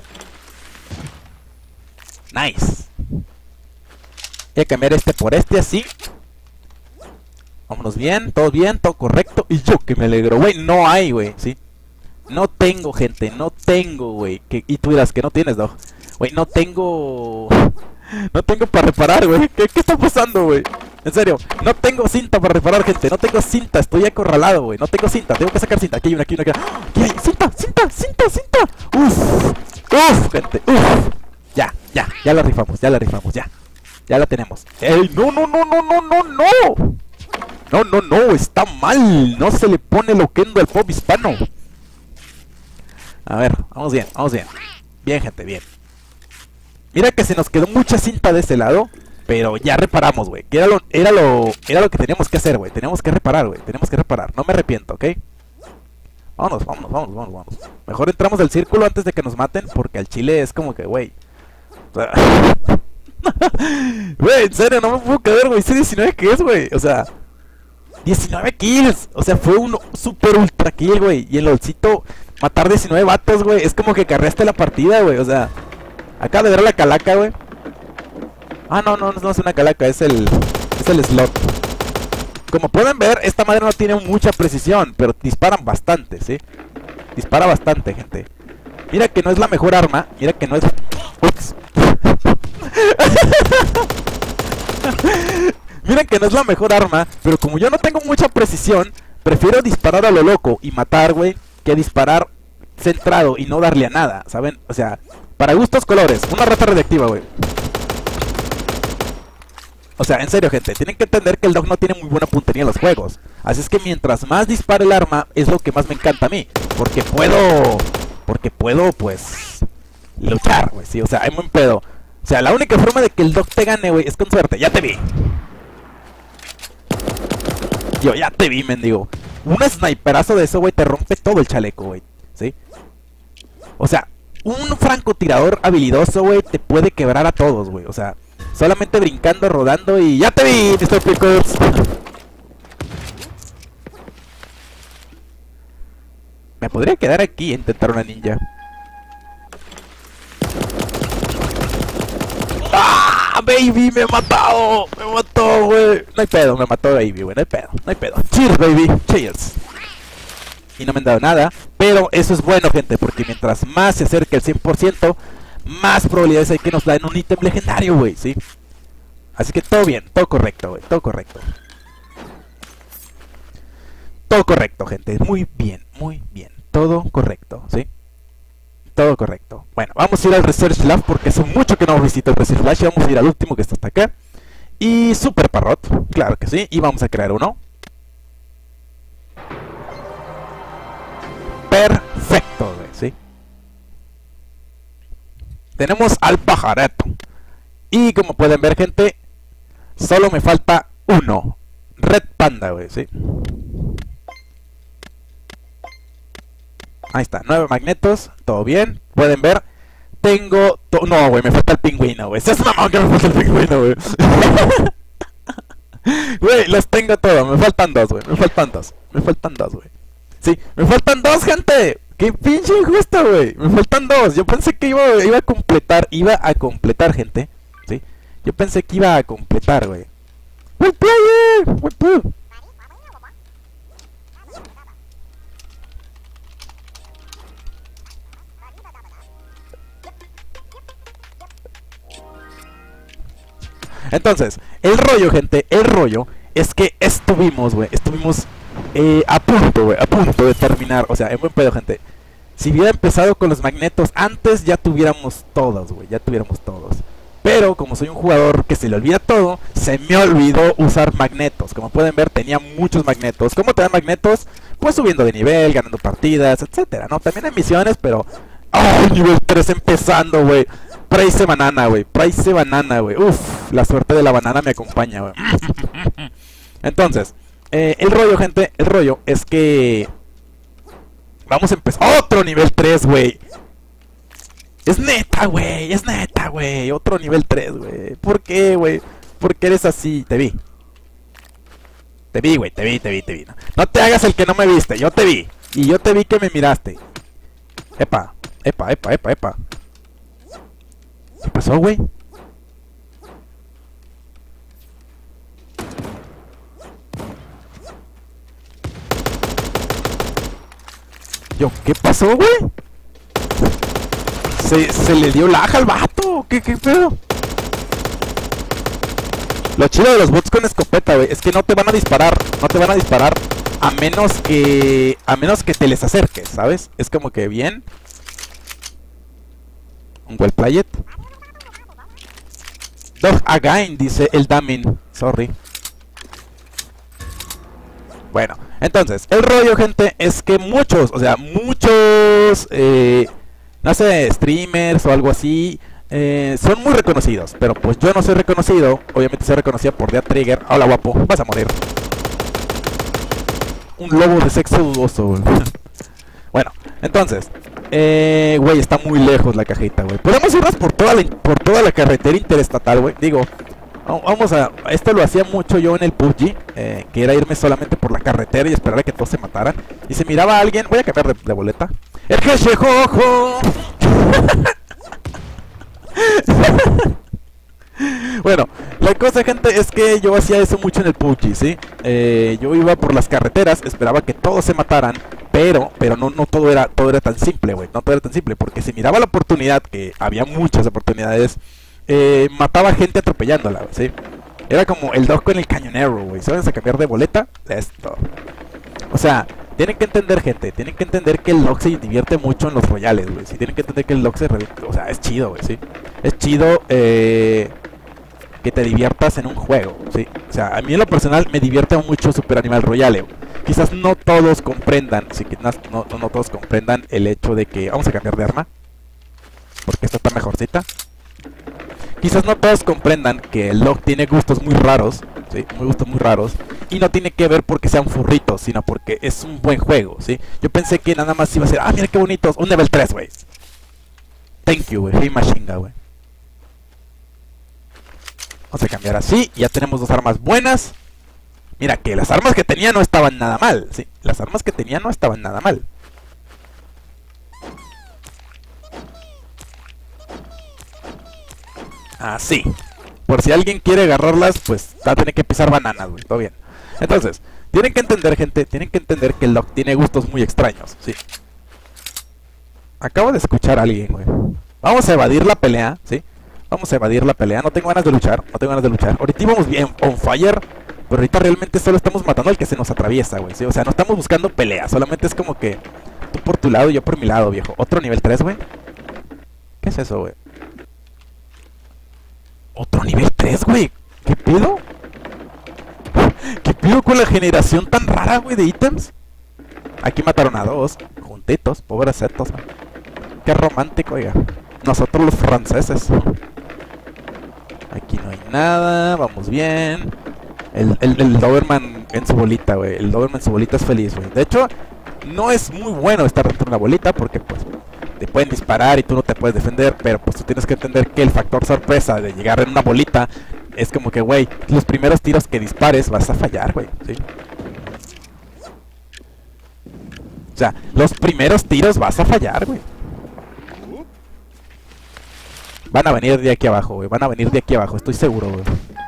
Nice. Voy a cambiar este por este así. Vámonos bien, todo bien, todo correcto. Y yo que me alegro, güey. No hay, güey, ¿sí? No tengo, gente, no tengo, güey. Y tú dirás que no tienes, Dog. Güey, no tengo... No tengo para reparar, güey. ¿Qué, ¿Qué está pasando, güey? En serio, no tengo cinta para reparar, gente. No tengo cinta, estoy acorralado, güey. No tengo cinta, tengo que sacar cinta. Aquí hay una, aquí hay una, aquí hay una. ¿Qué hay? ¡Cinta, cinta, cinta, cinta! ¡Uf! ¡Uf, gente! ¡Uf! Ya, ya, ya la rifamos, ya la rifamos, ya. Ya la tenemos. ¡Ey! ¡No, no, no, no, no, no, no! No, no, no, está mal. No se le pone loquendo al pop hispano. A ver, vamos bien, vamos bien. Bien, gente, bien. Mira que se nos quedó mucha cinta de ese lado. Pero ya reparamos, güey. Era lo, era, lo, era lo que teníamos que hacer, güey. Teníamos que reparar, güey. Teníamos que reparar. No me arrepiento, ¿ok? Vámonos, vámonos, vámonos, vámonos, vámonos. Mejor entramos al círculo antes de que nos maten. Porque al chile es como que, güey. O sea... Güey, en serio, no me puedo creer, güey. ¿C diecinueve qué es, güey? O sea... diecinueve kills. O sea, fue un super ultra kill, güey. Y el LOLcito matar diecinueve vatos, güey. Es como que carreaste la partida, güey. O sea... Acaba de ver la calaca, güey. Ah, no, no, no es una calaca, es el, es el slot. Como pueden ver, esta madre no tiene mucha precisión, pero disparan bastante, ¿sí? Dispara bastante, gente. Mira que no es la mejor arma, mira que no es... Ups. Mira que no es la mejor arma, pero como yo no tengo mucha precisión, prefiero disparar a lo loco y matar, güey, que disparar centrado y no darle a nada, ¿saben? O sea, para gustos colores, una rata radiactiva, güey. O sea, en serio, gente, tienen que entender que el Dog no tiene muy buena puntería en los juegos. Así es que mientras más dispare el arma, es lo que más me encanta a mí. Porque puedo... Porque puedo, pues... luchar, güey, sí, o sea, hay buen pedo. O sea, la única forma de que el Dog te gane, güey, es con suerte. ¡Ya te vi! Yo, ya te vi, mendigo. Un sniperazo de eso, güey, te rompe todo el chaleco, güey, ¿sí? O sea, un francotirador habilidoso, güey, te puede quebrar a todos, güey, o sea... Solamente brincando, rodando y... ¡Ya te vi, mister Pickles! Me podría quedar aquí e intentar una ninja. ¡Ah! ¡Baby! ¡Me ha matado! ¡Me mató, güey! No hay pedo, me mató Baby, güey. No hay pedo, no hay pedo. ¡Cheers, baby! ¡Cheers! Y no me han dado nada. Pero eso es bueno, gente, porque mientras más se acerque el cien por ciento... más probabilidades hay que nos den un ítem legendario, güey, ¿sí? Así que todo bien, todo correcto, güey, todo correcto. Todo correcto, gente, muy bien, muy bien. Todo correcto, ¿sí? Todo correcto. Bueno, vamos a ir al Research Lab porque hace mucho que no visito el Research Lab. Y vamos a ir al último que está hasta acá. Y Super Parrot, claro que sí. Y vamos a crear uno. Perfecto, güey, ¿sí? Tenemos al pajareto. Y como pueden ver, gente, solo me falta uno. Red Panda, güey, ¿sí? Ahí está, nueve magnetos, todo bien. Pueden ver, tengo... No, güey, me falta el pingüino, güey. ¡Es mamón que me falta el pingüino, güey! Güey, los tengo todos, me faltan dos, güey. Me faltan dos, me faltan dos, güey. Sí, me faltan dos, gente. ¡Qué pinche injusto, güey! Me faltan dos. Yo pensé que iba, iba a completar. Iba a completar, gente. ¿Sí? Yo pensé que iba a completar, güey. ¡Well player! ¡Well player! Entonces, el rollo, gente, el rollo es que estuvimos, güey, estuvimos eh, a punto, güey, a punto de terminar. O sea, en buen pedo, gente. Si hubiera empezado con los magnetos antes, ya tuviéramos todos, güey, ya tuviéramos todos. Pero, como soy un jugador que se le olvida todo, se me olvidó usar magnetos. Como pueden ver, tenía muchos magnetos. ¿Cómo te dan magnetos? Pues subiendo de nivel, ganando partidas, etcétera, ¿no? También hay misiones, pero... ¡Oh, nivel tres empezando, güey! Price banana, güey. Price banana, güey. Uf, la suerte de la banana me acompaña, güey. Entonces, eh, el rollo, gente, el rollo es que... Vamos a empezar... ¡Otro nivel tres, güey! Es neta, güey. Es neta, güey. Otro nivel tres, güey. ¿Por qué, güey? ¿Por qué eres así? Te vi. Te vi, güey. Te vi, te vi, te vi. No, no te hagas el que no me viste. Yo te vi. Y yo te vi que me miraste. Epa. Epa, epa, epa, epa. ¿Qué pasó, güey? Yo, ¿qué pasó, güey? Se, se le dio laja al vato. ¿Qué, qué pedo? Lo chido de los bots con escopeta, güey, es que no te van a disparar. No te van a disparar a menos que... A menos que te les acerques, ¿sabes? Es como que bien. Un well played. Dog again, dice el Damin. Sorry. Bueno, entonces, el rollo, gente, es que muchos, o sea, muchos, eh, no sé, streamers o algo así, eh, son muy reconocidos, pero pues yo no soy reconocido. Obviamente soy reconocido por Death Trigger. Hola guapo, vas a morir. Un lobo de sexo dudoso, güey. Bueno, entonces, eh, güey, está muy lejos la cajita, güey. Podemos irnos por toda la, por toda la carretera interestatal, güey. Digo, vamos a... Esto lo hacía mucho yo en el P U B G, eh, que era irme solamente por la carretera y esperar a que todos se mataran. Y se miraba a alguien... Voy a cambiar de, de boleta. ¡El jefe jojo! Bueno, la cosa, gente, es que yo hacía eso mucho en el P U B G, ¿sí? Eh, yo iba por las carreteras, esperaba que todos se mataran, pero pero no, no todo era todo era tan simple, güey. No todo era tan simple, porque si miraba la oportunidad, que había muchas oportunidades, eh, mataba gente atropellándola, ¿sí? Era como el dog con el cañonero, güey. ¿Sabes? A cambiar de boleta, esto. O sea, tienen que entender, gente, tienen que entender que el Log se divierte mucho en los royales, güey. Sí, tienen que entender que el Log se... O sea, es chido, güey, ¿sí? Es chido, eh... que te diviertas en un juego, ¿sí? O sea, a mí en lo personal me divierte mucho Super Animal Royale. Quizás no todos comprendan, sí, que no, no, no todos comprendan el hecho de que... Vamos a cambiar de arma, porque esta está mejorcita. Quizás no todos comprendan que el Log tiene gustos muy raros, ¿sí? Muy gustos muy raros. Y no tiene que ver porque sean furritos, sino porque es un buen juego, ¿sí? Yo pensé que nada más iba a ser... Ah, mira qué bonitos, un level tres, güey. Thank you, güey, Hey Machinga, güey. Vamos a cambiar así, ya tenemos dos armas buenas. Mira que las armas que tenía no estaban nada mal, ¿sí? Las armas que tenía no estaban nada mal. Así. Por si alguien quiere agarrarlas, pues va a tener que pisar bananas, güey, todo bien. Entonces, tienen que entender, gente, tienen que entender que el Log tiene gustos muy extraños, ¿sí? Acabo de escuchar a alguien, güey. Vamos a evadir la pelea, ¿sí? Vamos a evadir la pelea, no tengo ganas de luchar, no tengo ganas de luchar. Ahorita íbamos bien on fire, pero ahorita realmente solo estamos matando al que se nos atraviesa, güey, ¿sí? O sea, no estamos buscando pelea, solamente es como que tú por tu lado y yo por mi lado, viejo. Otro nivel tres, güey. ¿Qué es eso, güey? Otro nivel tres, güey. ¿Qué pido? ¿Qué pido con la generación tan rara, güey, de ítems? Aquí mataron a dos, juntitos, pobrecitos, güey. Qué romántico, oiga. Nosotros los franceses. Aquí no hay nada, vamos bien. El, el, el Doberman en su bolita, güey. El Doberman en su bolita es feliz, güey. De hecho, no es muy bueno estar dentro de una bolita porque, pues, te pueden disparar y tú no te puedes defender. Pero, pues, tú tienes que entender que el factor sorpresa de llegar en una bolita es como que, güey, los primeros tiros que dispares vas a fallar, güey, ¿sí? O sea, los primeros tiros vas a fallar, güey. Van a venir de aquí abajo, güey. Van a venir de aquí abajo, estoy seguro, güey.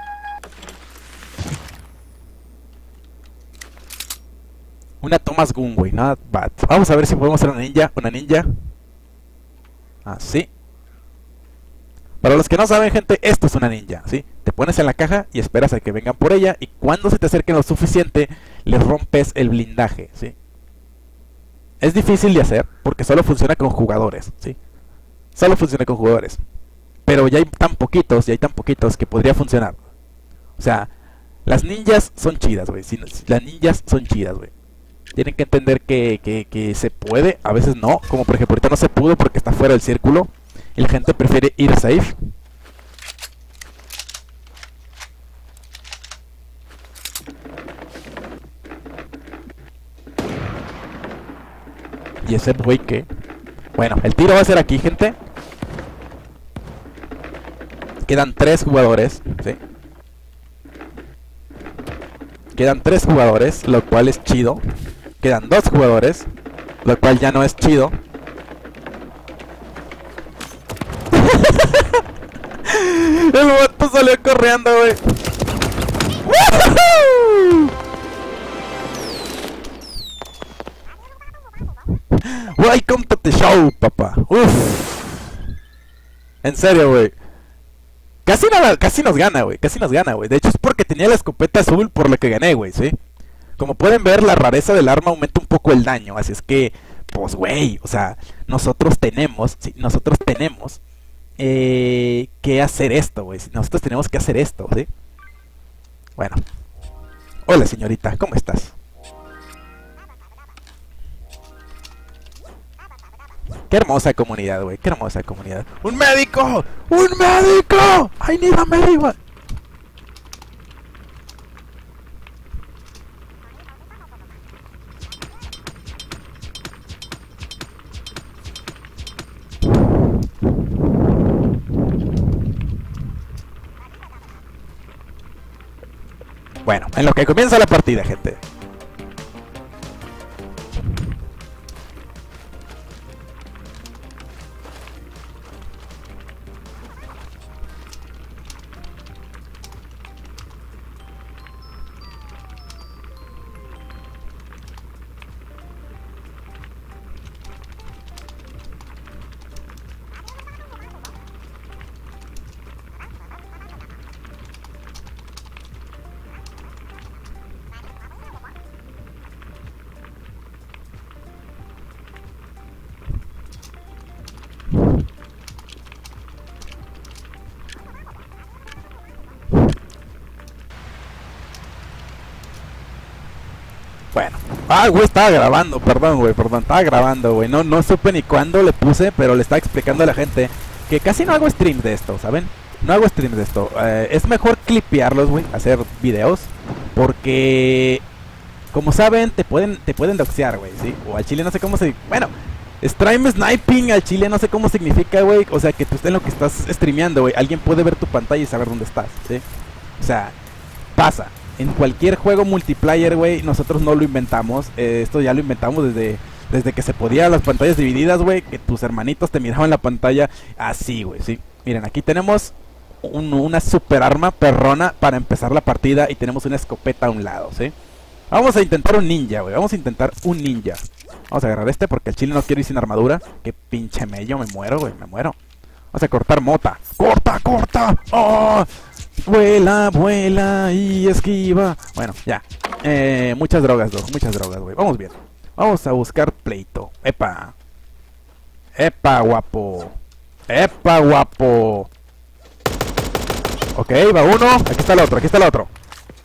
Una Thomas Gun, güey. Not bad. Vamos a ver si podemos hacer una ninja. Una ninja. Así. Para los que no saben, gente, esto es una ninja, ¿sí? Te pones en la caja y esperas a que vengan por ella. Y cuando se te acerquen lo suficiente, les rompes el blindaje, ¿sí? Es difícil de hacer porque solo funciona con jugadores, ¿sí? Solo funciona con jugadores. Pero ya hay tan poquitos, ya hay tan poquitos que podría funcionar. O sea, las ninjas son chidas, güey. Si, si las ninjas son chidas, güey. Tienen que entender que, que, que se puede, a veces no. Como por ejemplo, ahorita no se pudo porque está fuera del círculo. Y la gente prefiere ir safe. Y ese güey que... Bueno, el tiro va a ser aquí, gente. Quedan tres jugadores, ¿sí? Quedan tres jugadores, lo cual es chido. Quedan dos jugadores, lo cual ya no es chido. El vato salió corriendo, güey. Welcome to the show, papá. Uf. En serio, güey. Casi, nada, casi nos gana, güey. Casi nos gana, güey. De hecho es porque tenía la escopeta azul por lo que gané, güey, ¿sí? Como pueden ver, la rareza del arma aumenta un poco el daño. Así es que, pues, güey, o sea, nosotros tenemos, sí, nosotros tenemos eh, que hacer esto, güey. Nosotros tenemos que hacer esto, ¿sí? Bueno. Hola, señorita, ¿cómo estás? Qué hermosa comunidad, güey. Qué hermosa comunidad. ¡Un médico! ¡Un médico! ¡I need a medic! Bueno, en lo que comienza la partida, gente. Bueno, ah, güey, estaba grabando, perdón, güey, perdón, estaba grabando, güey, no, no supe ni cuándo le puse, pero le estaba explicando a la gente que casi no hago stream de esto, ¿saben? No hago stream de esto, eh, es mejor clipearlos, güey, hacer videos, porque, como saben, te pueden, te pueden doxear, güey, ¿sí? O al chile no sé cómo se, bueno, stream sniping al chile no sé cómo significa, güey, o sea, que tú estés en lo que estás streameando, güey, alguien puede ver tu pantalla y saber dónde estás, ¿sí? O sea, pasa. En cualquier juego multiplayer, güey, nosotros no lo inventamos. Eh, esto ya lo inventamos desde, desde que se podía las pantallas divididas, güey. Que tus hermanitos te miraban la pantalla así, güey, ¿sí? Miren, aquí tenemos un, una super arma perrona para empezar la partida. Y tenemos una escopeta a un lado, ¿sí? Vamos a intentar un ninja, güey. Vamos a intentar un ninja. Vamos a agarrar este porque el chile no quiero ir sin armadura. Qué pinche mello, me muero, güey, me muero. Vamos a cortar mota. ¡Corta, corta! ¡Oh! Vuela, vuela y esquiva. Bueno, ya. Eh, muchas drogas, dos. Muchas drogas, güey. Vamos bien. Vamos a buscar pleito. Epa. Epa, guapo. Epa, guapo. Ok, va uno. Aquí está el otro, aquí está el otro.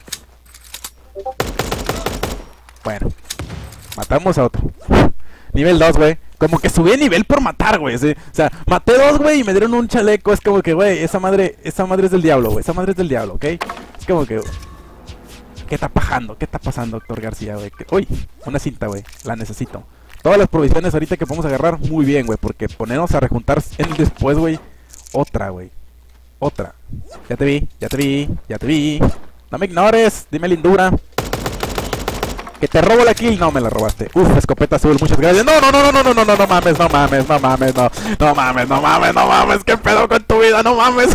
Bueno. Matamos a otro. Nivel dos, güey. Como que subí de nivel por matar, güey, ¿sí? O sea, maté dos, güey, y me dieron un chaleco. Es como que, güey, esa madre, esa madre es del diablo, güey. Esa madre es del diablo, ¿ok? Es como que... ¿Qué está pasando? ¿Qué está pasando, doctor García, güey? Uy, una cinta, güey. La necesito. Todas las provisiones ahorita que podemos agarrar, muy bien, güey. Porque ponernos a rejuntar en el después, güey. Otra, güey. Otra. Ya te vi, ya te vi, ya te vi. No me ignores, dime lindura. Que te robo la kill, no me la robaste. Uf, escopeta azul, muchas gracias. No, no, no, no, no, no, no, no, no mames, no mames, no mames, no. No mames, no mames, no mames, qué pedo con tu vida, no mames.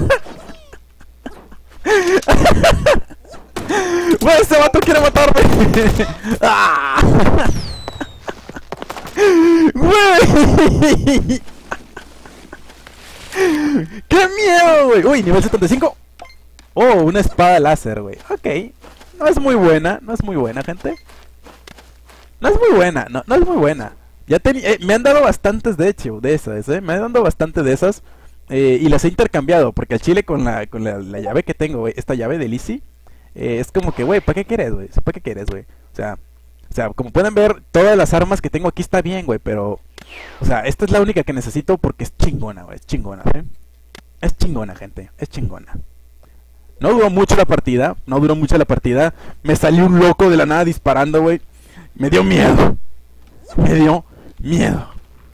Güey, ese vato quiere matarme. ¡Ah! Güey. ¡Qué miedo, güey! Uy, nivel setenta y cinco. Oh, una espada láser, güey. Ok. No es muy buena, no es muy buena, gente. No es muy buena, no, no es muy buena. Ya eh, me han dado bastantes, de hecho, de esas, ¿eh? Me han dado bastante de esas. Eh, y las he intercambiado, porque al chile con la, con la, la llave que tengo, güey, esta llave de Lizzie, eh, es como que, güey, ¿para qué quieres, güey? ¿Para qué quieres, güey? O sea, o sea, como pueden ver, todas las armas que tengo aquí está bien, güey, pero... O sea, esta es la única que necesito porque es chingona, güey, es chingona, ¿eh? Es chingona, gente, es chingona. No duró mucho la partida, no duró mucho la partida. Me salió un loco de la nada disparando, güey. Me dio miedo. Me dio miedo.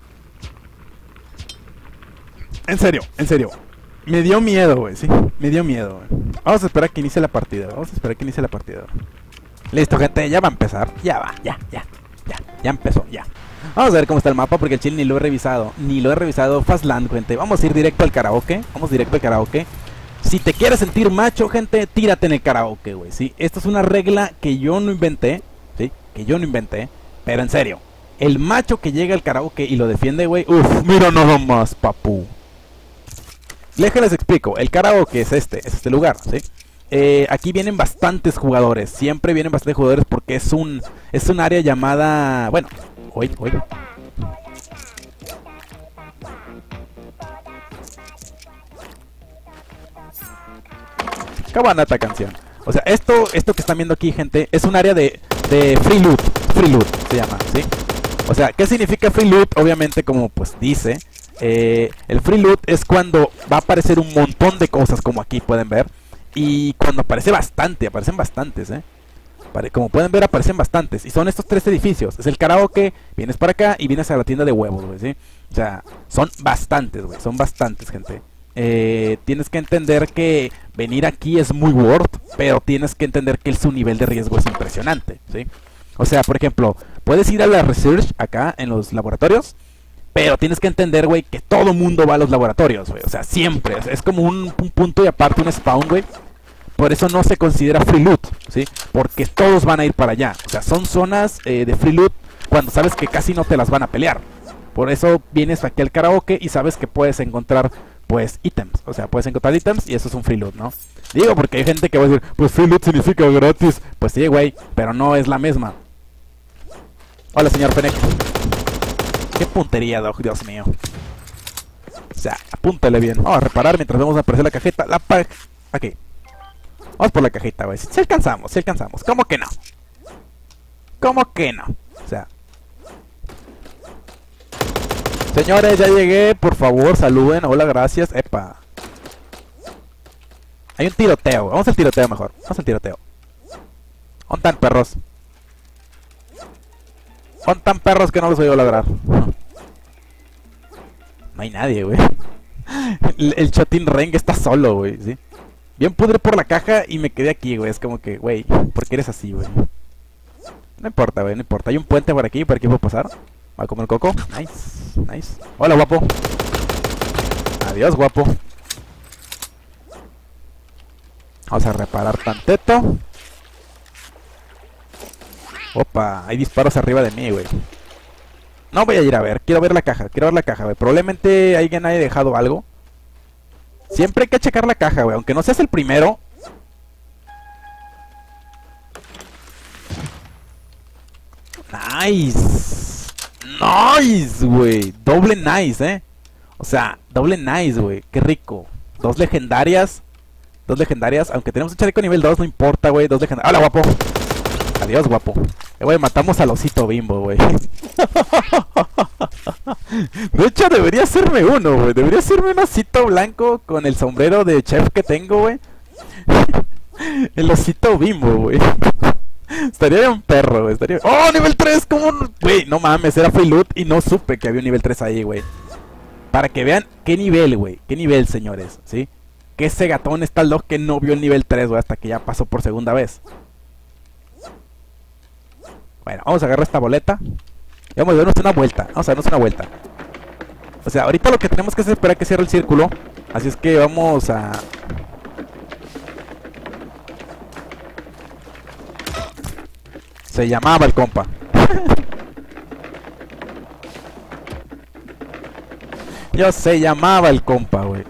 En serio, en serio. Me dio miedo, güey, sí. Me dio miedo, güey. Vamos a esperar que inicie la partida, güey. Vamos a esperar que inicie la partida, güey. Listo, gente, ya va a empezar. Ya va, ya, ya, ya. Ya empezó, ya. Vamos a ver cómo está el mapa porque el chile ni lo he revisado. Ni lo he revisado. Fastland, gente. Vamos a ir directo al karaoke. Vamos directo al karaoke. Si te quieres sentir macho, gente, tírate en el karaoke, güey, ¿sí? Esta es una regla que yo no inventé, ¿sí? Que yo no inventé, pero en serio, el macho que llega al karaoke y lo defiende, güey, uff, mira nada más, papu. Les explico, el karaoke es este, es este lugar, ¿sí? Eh, aquí vienen bastantes jugadores, siempre vienen bastantes jugadores porque es un, es un área llamada, bueno, hoy, hoy. Qué buena esta canción. O sea, esto, esto que están viendo aquí, gente, es un área de, de free loot. Free loot se llama, ¿sí? O sea, ¿qué significa free loot? Obviamente, como pues dice, eh, el free loot es cuando va a aparecer un montón de cosas, como aquí pueden ver. Y cuando aparece bastante, aparecen bastantes, eh. Como pueden ver, aparecen bastantes. Y son estos tres edificios. Es el karaoke, vienes para acá y vienes a la tienda de huevos, güey, ¿sí? O sea, son bastantes, güey. Son bastantes, gente. Eh, tienes que entender que venir aquí es muy worth, pero tienes que entender que su nivel de riesgo es impresionante, ¿sí? O sea, por ejemplo, puedes ir a la research acá en los laboratorios, pero tienes que entender, güey, que todo mundo va a los laboratorios, güey. O sea, siempre. Es, es como un, un punto y aparte, un spawn, güey. Por eso no se considera free loot, ¿sí? Porque todos van a ir para allá. O sea, son zonas eh, de free loot cuando sabes que casi no te las van a pelear. Por eso vienes aquí al karaoke y sabes que puedes encontrar, pues, ítems. O sea, puedes encontrar ítems y eso es un free loot, ¿no? Digo, porque hay gente que va a decir, pues free loot significa gratis. Pues sí, güey, pero no es la misma. Hola, señor Fennec. Qué puntería, Dog, Dios mío. O sea, apúntale bien. Vamos a reparar mientras vemos aparecer la cajeta. La pa... Aquí. Vamos por la cajita, güey. Si sí alcanzamos, si sí alcanzamos. ¿Cómo que no? ¿Cómo que no? O sea... Señores, ya llegué. Por favor, saluden. Hola, gracias. Epa. Hay un tiroteo. Vamos al tiroteo mejor. Vamos al tiroteo. ¿Dónde están, perros? ¿Dónde están, perros que no los oigo ladrar? No hay nadie, güey. El, el Chotin Reng está solo, güey, ¿sí? Bien pudre por la caja y me quedé aquí, güey. Es como que, güey, ¿por qué eres así, güey? No importa, güey, no importa. Hay un puente por aquí, por aquí puedo pasar. Va como el coco. Nice, nice. Hola, guapo. Adiós, guapo. Vamos a reparar tanteto. Opa, hay disparos arriba de mí, güey. No voy a ir a ver, quiero ver la caja, quiero ver la caja, güey. Probablemente alguien haya dejado algo. Siempre hay que checar la caja, güey. Aunque no seas el primero. Nice. Nice, güey. Doble nice, eh. O sea, doble nice, güey. Qué rico. Dos legendarias. Dos legendarias. Aunque tenemos un chaleco nivel dos, no importa, güey. Dos legendarias. ¡Hola, guapo! Adiós, guapo. Eh, güey, matamos al osito bimbo, güey. De hecho, debería hacerme uno, güey. Debería hacerme un osito blanco con el sombrero de chef que tengo, güey. El osito bimbo, güey. Estaría un perro, güey. Estaría... ¡Oh, nivel tres! ¿Cómo? Güey, no mames, era free loot y no supe que había un nivel tres ahí, güey. Para que vean qué nivel, güey. Qué nivel, señores, ¿sí? Que ese gatón está loco que no vio el nivel tres, güey, hasta que ya pasó por segunda vez. Bueno, vamos a agarrar esta boleta. Y vamos a darnos una vuelta. Vamos a darnos una vuelta. O sea, ahorita lo que tenemos que hacer es esperar que cierre el círculo. Así es que vamos a... Se llamaba el compa. Yo se llamaba el compa, güey.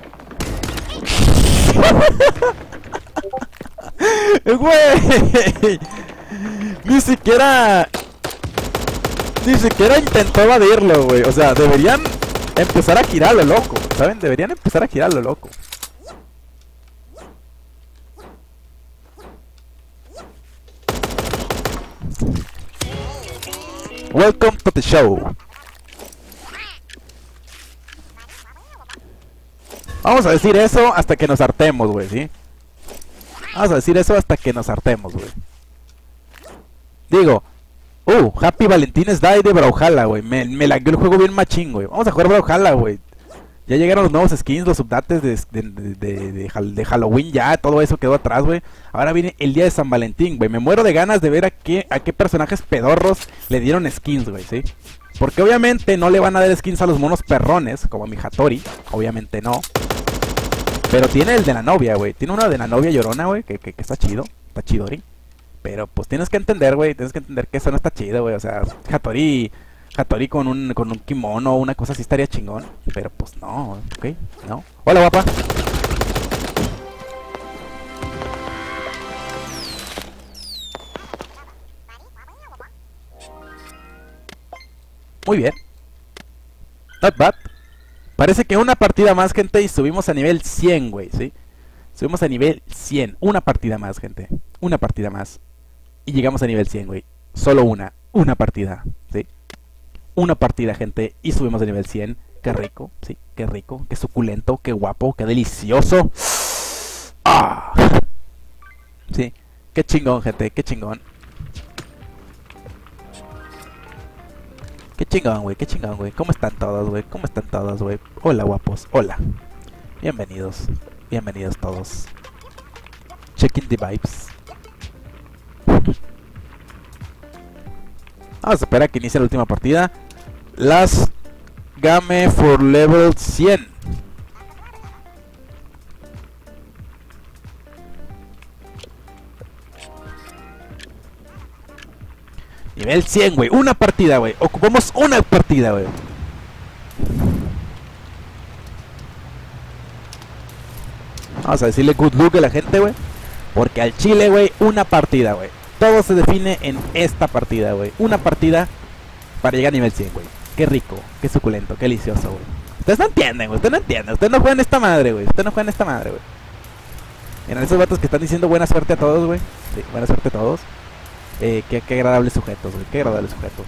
Güey. Ni siquiera... Ni siquiera intentó evadirlo, güey. O sea, deberían empezar a girar lo loco, ¿saben? Deberían empezar a girar lo loco. Welcome to the show. Vamos a decir eso hasta que nos hartemos, güey, ¿sí? Vamos a decir eso hasta que nos hartemos, güey. Digo, uh, Happy Valentines Day de Brawlhalla, güey. Me, me lagueó el juego bien machín, güey. Vamos a jugar Brawlhalla, güey. Ya llegaron los nuevos skins, los updates de, de, de, de, de, de Halloween, ya, todo eso quedó atrás, güey. Ahora viene el día de San Valentín, güey. Me muero de ganas de ver a qué, a qué personajes pedorros le dieron skins, güey, ¿sí? Porque obviamente no le van a dar skins a los monos perrones, como a mi Hattori. Obviamente no. Pero tiene el de la novia, güey. Tiene uno de la novia llorona, güey, que, que, que está chido. Está chidori. Pero pues tienes que entender, güey. Tienes que entender que eso no está chido, güey. O sea, Hattori... Hattori con un, con un kimono o una cosa así estaría chingón. Pero pues no, ok, no. Hola, guapa. Muy bien. Not bad. Parece que una partida más, gente, y subimos a nivel cien, güey, ¿sí? Subimos a nivel cien. Una partida más, gente. Una partida más. Y llegamos a nivel cien, güey. Solo una. Una partida, ¿sí? una partida, gente, y subimos de nivel cien. Qué rico, sí, qué rico, qué suculento, qué guapo, qué delicioso. ¡Ah! Sí, qué chingón, gente, qué chingón. Qué chingón, güey, qué chingón, güey. ¿Cómo están todos, güey? ¿Cómo están todos, güey? Hola, guapos, hola. Bienvenidos, bienvenidos todos. Checking the vibes. Vamos a esperar a que inicie la última partida. Las Game for Level cien. Nivel cien, güey. Una partida, güey. Ocupamos una partida, güey. Vamos a decirle good luck a la gente, güey. Porque al chile, güey, una partida, güey. Todo se define en esta partida, güey. Una partida para llegar a nivel cien, güey. Qué rico, qué suculento, qué delicioso, güey. Ustedes no entienden, güey. Ustedes no entienden. Ustedes no juegan esta madre, güey. Ustedes no juegan esta madre, güey. Miren, esos vatos que están diciendo buena suerte a todos, güey. Sí, buena suerte a todos. Eh, qué, qué agradables sujetos, güey. Qué agradables sujetos.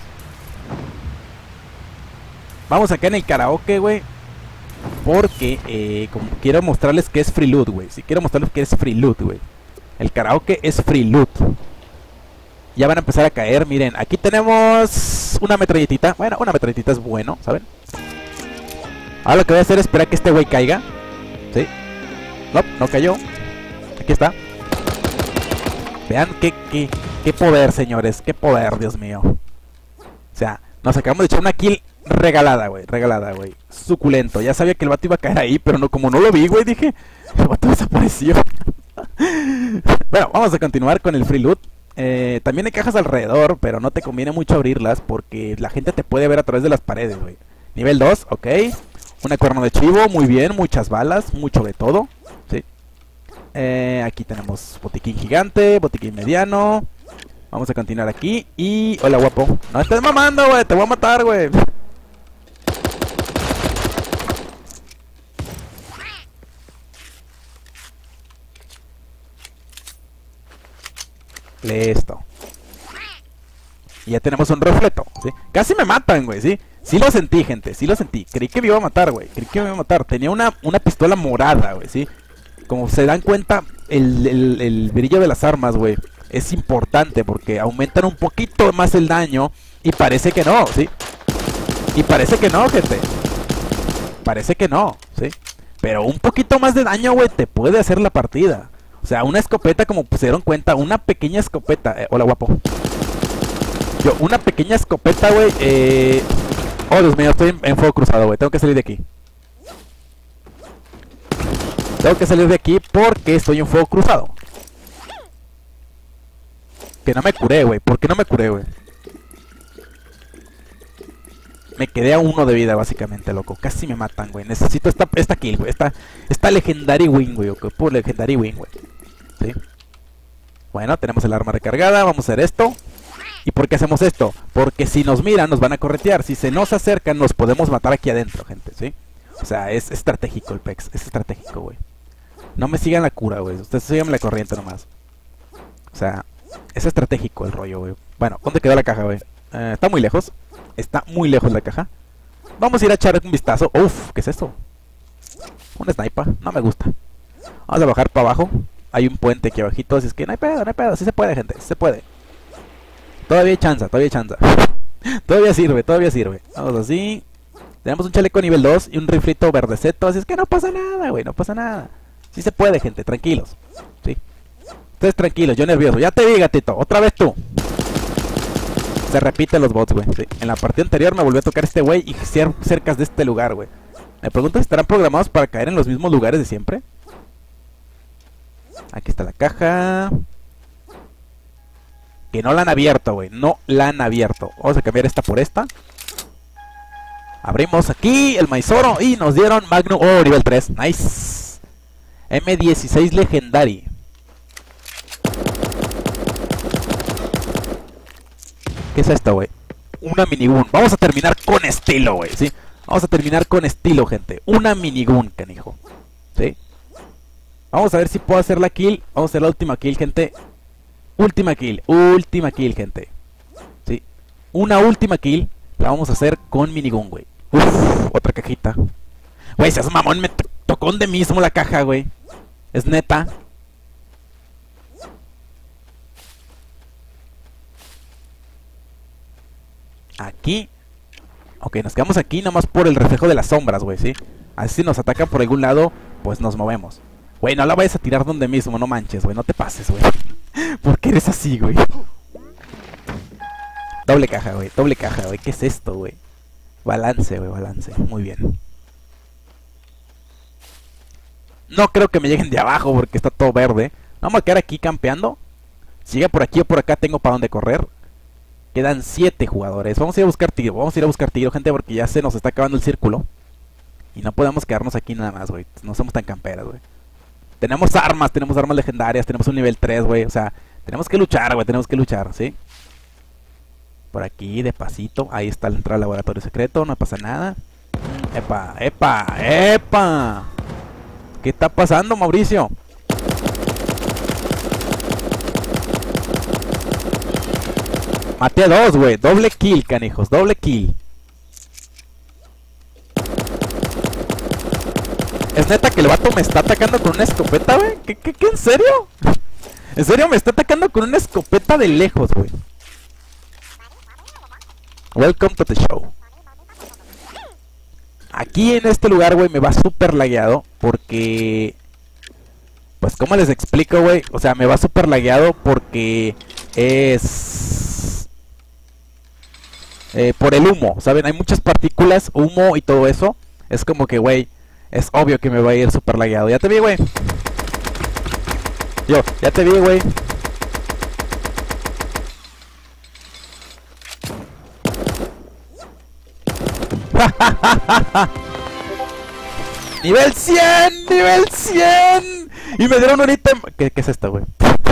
Vamos acá en el karaoke, güey. Porque, eh, como quiero mostrarles que es free loot, güey. Si quiero mostrarles que es free loot, güey. El karaoke es free loot. Ya van a empezar a caer, miren. Aquí tenemos una metralletita. Bueno, una metralletita es bueno, ¿saben? Ahora lo que voy a hacer es esperar que este güey caiga. ¿Sí? No, no cayó. Aquí está. Vean qué, qué, qué poder, señores. Qué poder, Dios mío. O sea, nos acabamos de echar una kill regalada, güey. Regalada, güey. Suculento. Ya sabía que el vato iba a caer ahí, pero no, como no lo vi, güey, dije, el vato desapareció. Bueno, vamos a continuar con el free loot. Eh, también hay cajas alrededor, pero no te conviene mucho abrirlas porque la gente te puede ver a través de las paredes, güey. Nivel dos, ok. Una cuerno de chivo, muy bien. Muchas balas, mucho de todo. Sí. Eh, aquí tenemos botiquín gigante, botiquín mediano. Vamos a continuar aquí. Y... hola, guapo. No estés mamando, güey. Te voy a matar, güey. Listo. Y ya tenemos un refleto, ¿sí? Casi me matan, güey, ¿sí? Sí lo sentí, gente, sí lo sentí. Creí que me iba a matar, güey. Creí que me iba a matar. Tenía una, una pistola morada, güey, ¿sí? Como se dan cuenta, el, el, el brillo de las armas, güey, es importante porque aumentan un poquito más el daño. Y parece que no, ¿sí? Y parece que no, gente. Parece que no, ¿sí? Pero un poquito más de daño, güey, te puede hacer la partida. O sea, una escopeta, como se dieron cuenta, una pequeña escopeta. Eh, hola, guapo. Yo, una pequeña escopeta, güey. Eh... Oh, Dios mío, estoy en, en fuego cruzado, güey. Tengo que salir de aquí. Tengo que salir de aquí porque estoy en fuego cruzado. Que no me curé, güey. ¿Por qué no me curé, güey? Me quedé a uno de vida, básicamente, loco. Casi me matan, güey. Necesito esta, esta kill, güey. Esta, esta legendary win, güey. Okay, puro legendary win, güey. ¿Sí? Bueno, tenemos el arma recargada. Vamos a hacer esto. ¿Y por qué hacemos esto? Porque si nos miran, nos van a corretear. Si se nos acercan, nos podemos matar aquí adentro, gente, ¿sí? O sea, es estratégico el Pex. Es estratégico, güey. No me sigan la cura, güey. Ustedes sigan la corriente nomás. O sea, es estratégico el rollo, güey. Bueno, ¿dónde quedó la caja, güey? Eh, está muy lejos. Está muy lejos la caja. Vamos a ir a echar un vistazo. Uf, ¿qué es esto? Un sniper, no me gusta. Vamos a bajar para abajo. Hay un puente aquí abajito, así es que no hay pedo, no hay pedo. Sí se puede, gente, sí se puede. Todavía hay chance, todavía hay chance. Todavía sirve, todavía sirve. Vamos así. Tenemos un chaleco nivel dos y un riflito verdeceto, así es que no pasa nada, güey, no pasa nada. Sí se puede, gente, tranquilos. Sí. Ustedes tranquilos, yo nervioso. Ya te vi, gatito, otra vez tú. Se repiten los bots, güey. Sí. En la partida anterior me volvió a tocar este güey y ser cerca de este lugar, güey. Me pregunto si estarán programados para caer en los mismos lugares de siempre. Aquí está la caja. Que no la han abierto, güey. No la han abierto. Vamos a cambiar esta por esta. Abrimos aquí el maizoro y nos dieron Magnum. Oh, nivel tres. Nice. M dieciséis Legendary. ¿Qué es esto, güey? Una minigun. Vamos a terminar con estilo, güey, ¿sí? Vamos a terminar con estilo, gente. Una minigun, canijo. ¿Sí? Vamos a ver si puedo hacer la kill. Vamos a hacer la última kill, gente. Última kill. Última kill, gente. ¿Sí? Una última kill. La vamos a hacer con minigun, güey. Uf, otra cajita. Güey, seas mamón, me to tocó de mismo la caja, güey. Es neta. Aquí. Ok, nos quedamos aquí nomás por el reflejo de las sombras, güey, ¿sí? Así si nos atacan por algún lado, pues nos movemos. Güey, no la vayas a tirar donde mismo, no manches, güey. No te pases, güey. ¿Por qué eres así, güey? Doble caja, güey. Doble caja, güey. ¿Qué es esto, güey? Balance, güey, balance. Muy bien. No creo que me lleguen de abajo porque está todo verde. Vamos a quedar aquí campeando. Si llega por aquí o por acá tengo para dónde correr. Quedan siete jugadores. Vamos a ir a buscar tiro. Vamos a ir a buscar tiro, gente, porque ya se nos está acabando el círculo. Y no podemos quedarnos aquí nada más, güey. No somos tan camperas, güey. Tenemos armas, tenemos armas legendarias. Tenemos un nivel tres, güey. O sea, tenemos que luchar, güey. Tenemos que luchar, ¿sí? Por aquí, de pasito. Ahí está la entrada al laboratorio secreto. No pasa nada. ¡Epa! ¡Epa! ¡Epa! ¿Qué está pasando, Mauricio? Maté a dos, güey. Doble kill, canijos. Doble kill. ¿Es neta que el vato me está atacando con una escopeta, güey? ¿Qué, qué, qué? ¿En serio? ¿En serio me está atacando con una escopeta de lejos, güey? Welcome to the show. Aquí en este lugar, güey, me va súper lagueado porque... Pues, ¿cómo les explico, güey? O sea, me va súper lagueado porque es... Eh, por el humo, ¿saben? Hay muchas partículas, humo y todo eso. Es como que, güey, es obvio que me va a ir súper lagueado. Ya te vi, güey. Yo, ya te vi, güey. ¡Nivel cien! ¡Nivel cien! Y me dieron un ítem... ¿Qué, qué es esto, güey?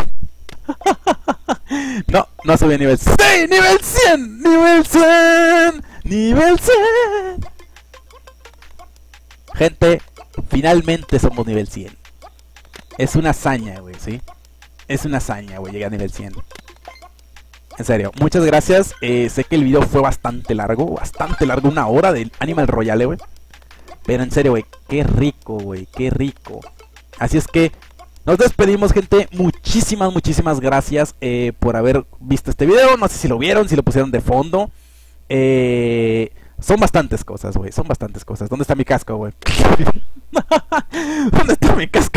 No, no subí a nivel cien. ¡Sí! ¡Nivel cien! ¡Nivel cien! ¡Nivel cien! Gente, finalmente somos nivel cien. Es una hazaña, güey, ¿sí? Es una hazaña, güey, llegar a nivel cien. En serio, muchas gracias. eh, Sé que el video fue bastante largo. Bastante largo, una hora de Animal Royale, güey. Pero en serio, güey, qué rico, güey, qué rico. Así es que nos despedimos, gente. Muchísimas, muchísimas gracias eh, por haber visto este video. No sé si lo vieron, si lo pusieron de fondo. Eh... Son bastantes cosas, güey. Son bastantes cosas. ¿Dónde está mi casco, güey? ¿Dónde está mi casco?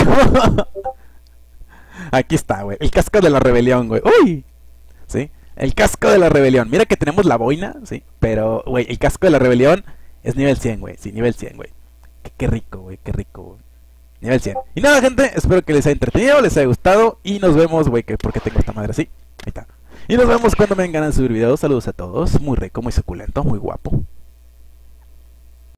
Aquí está, güey. El casco de la rebelión, güey. ¡Uy! ¿Sí? El casco de la rebelión. Mira que tenemos la boina, ¿sí? Pero, güey, el casco de la rebelión es nivel cien, güey. Sí, nivel cien, güey. Qué, qué rico, güey. Qué rico, güey. Nivel cien. Y nada, gente. Espero que les haya entretenido, les haya gustado. Y nos vemos, güey. ¿Por qué tengo esta madre así? Ahí está. Y nos vemos cuando me vengan a subir videos. Saludos a todos. Muy rico, muy suculento, muy guapo.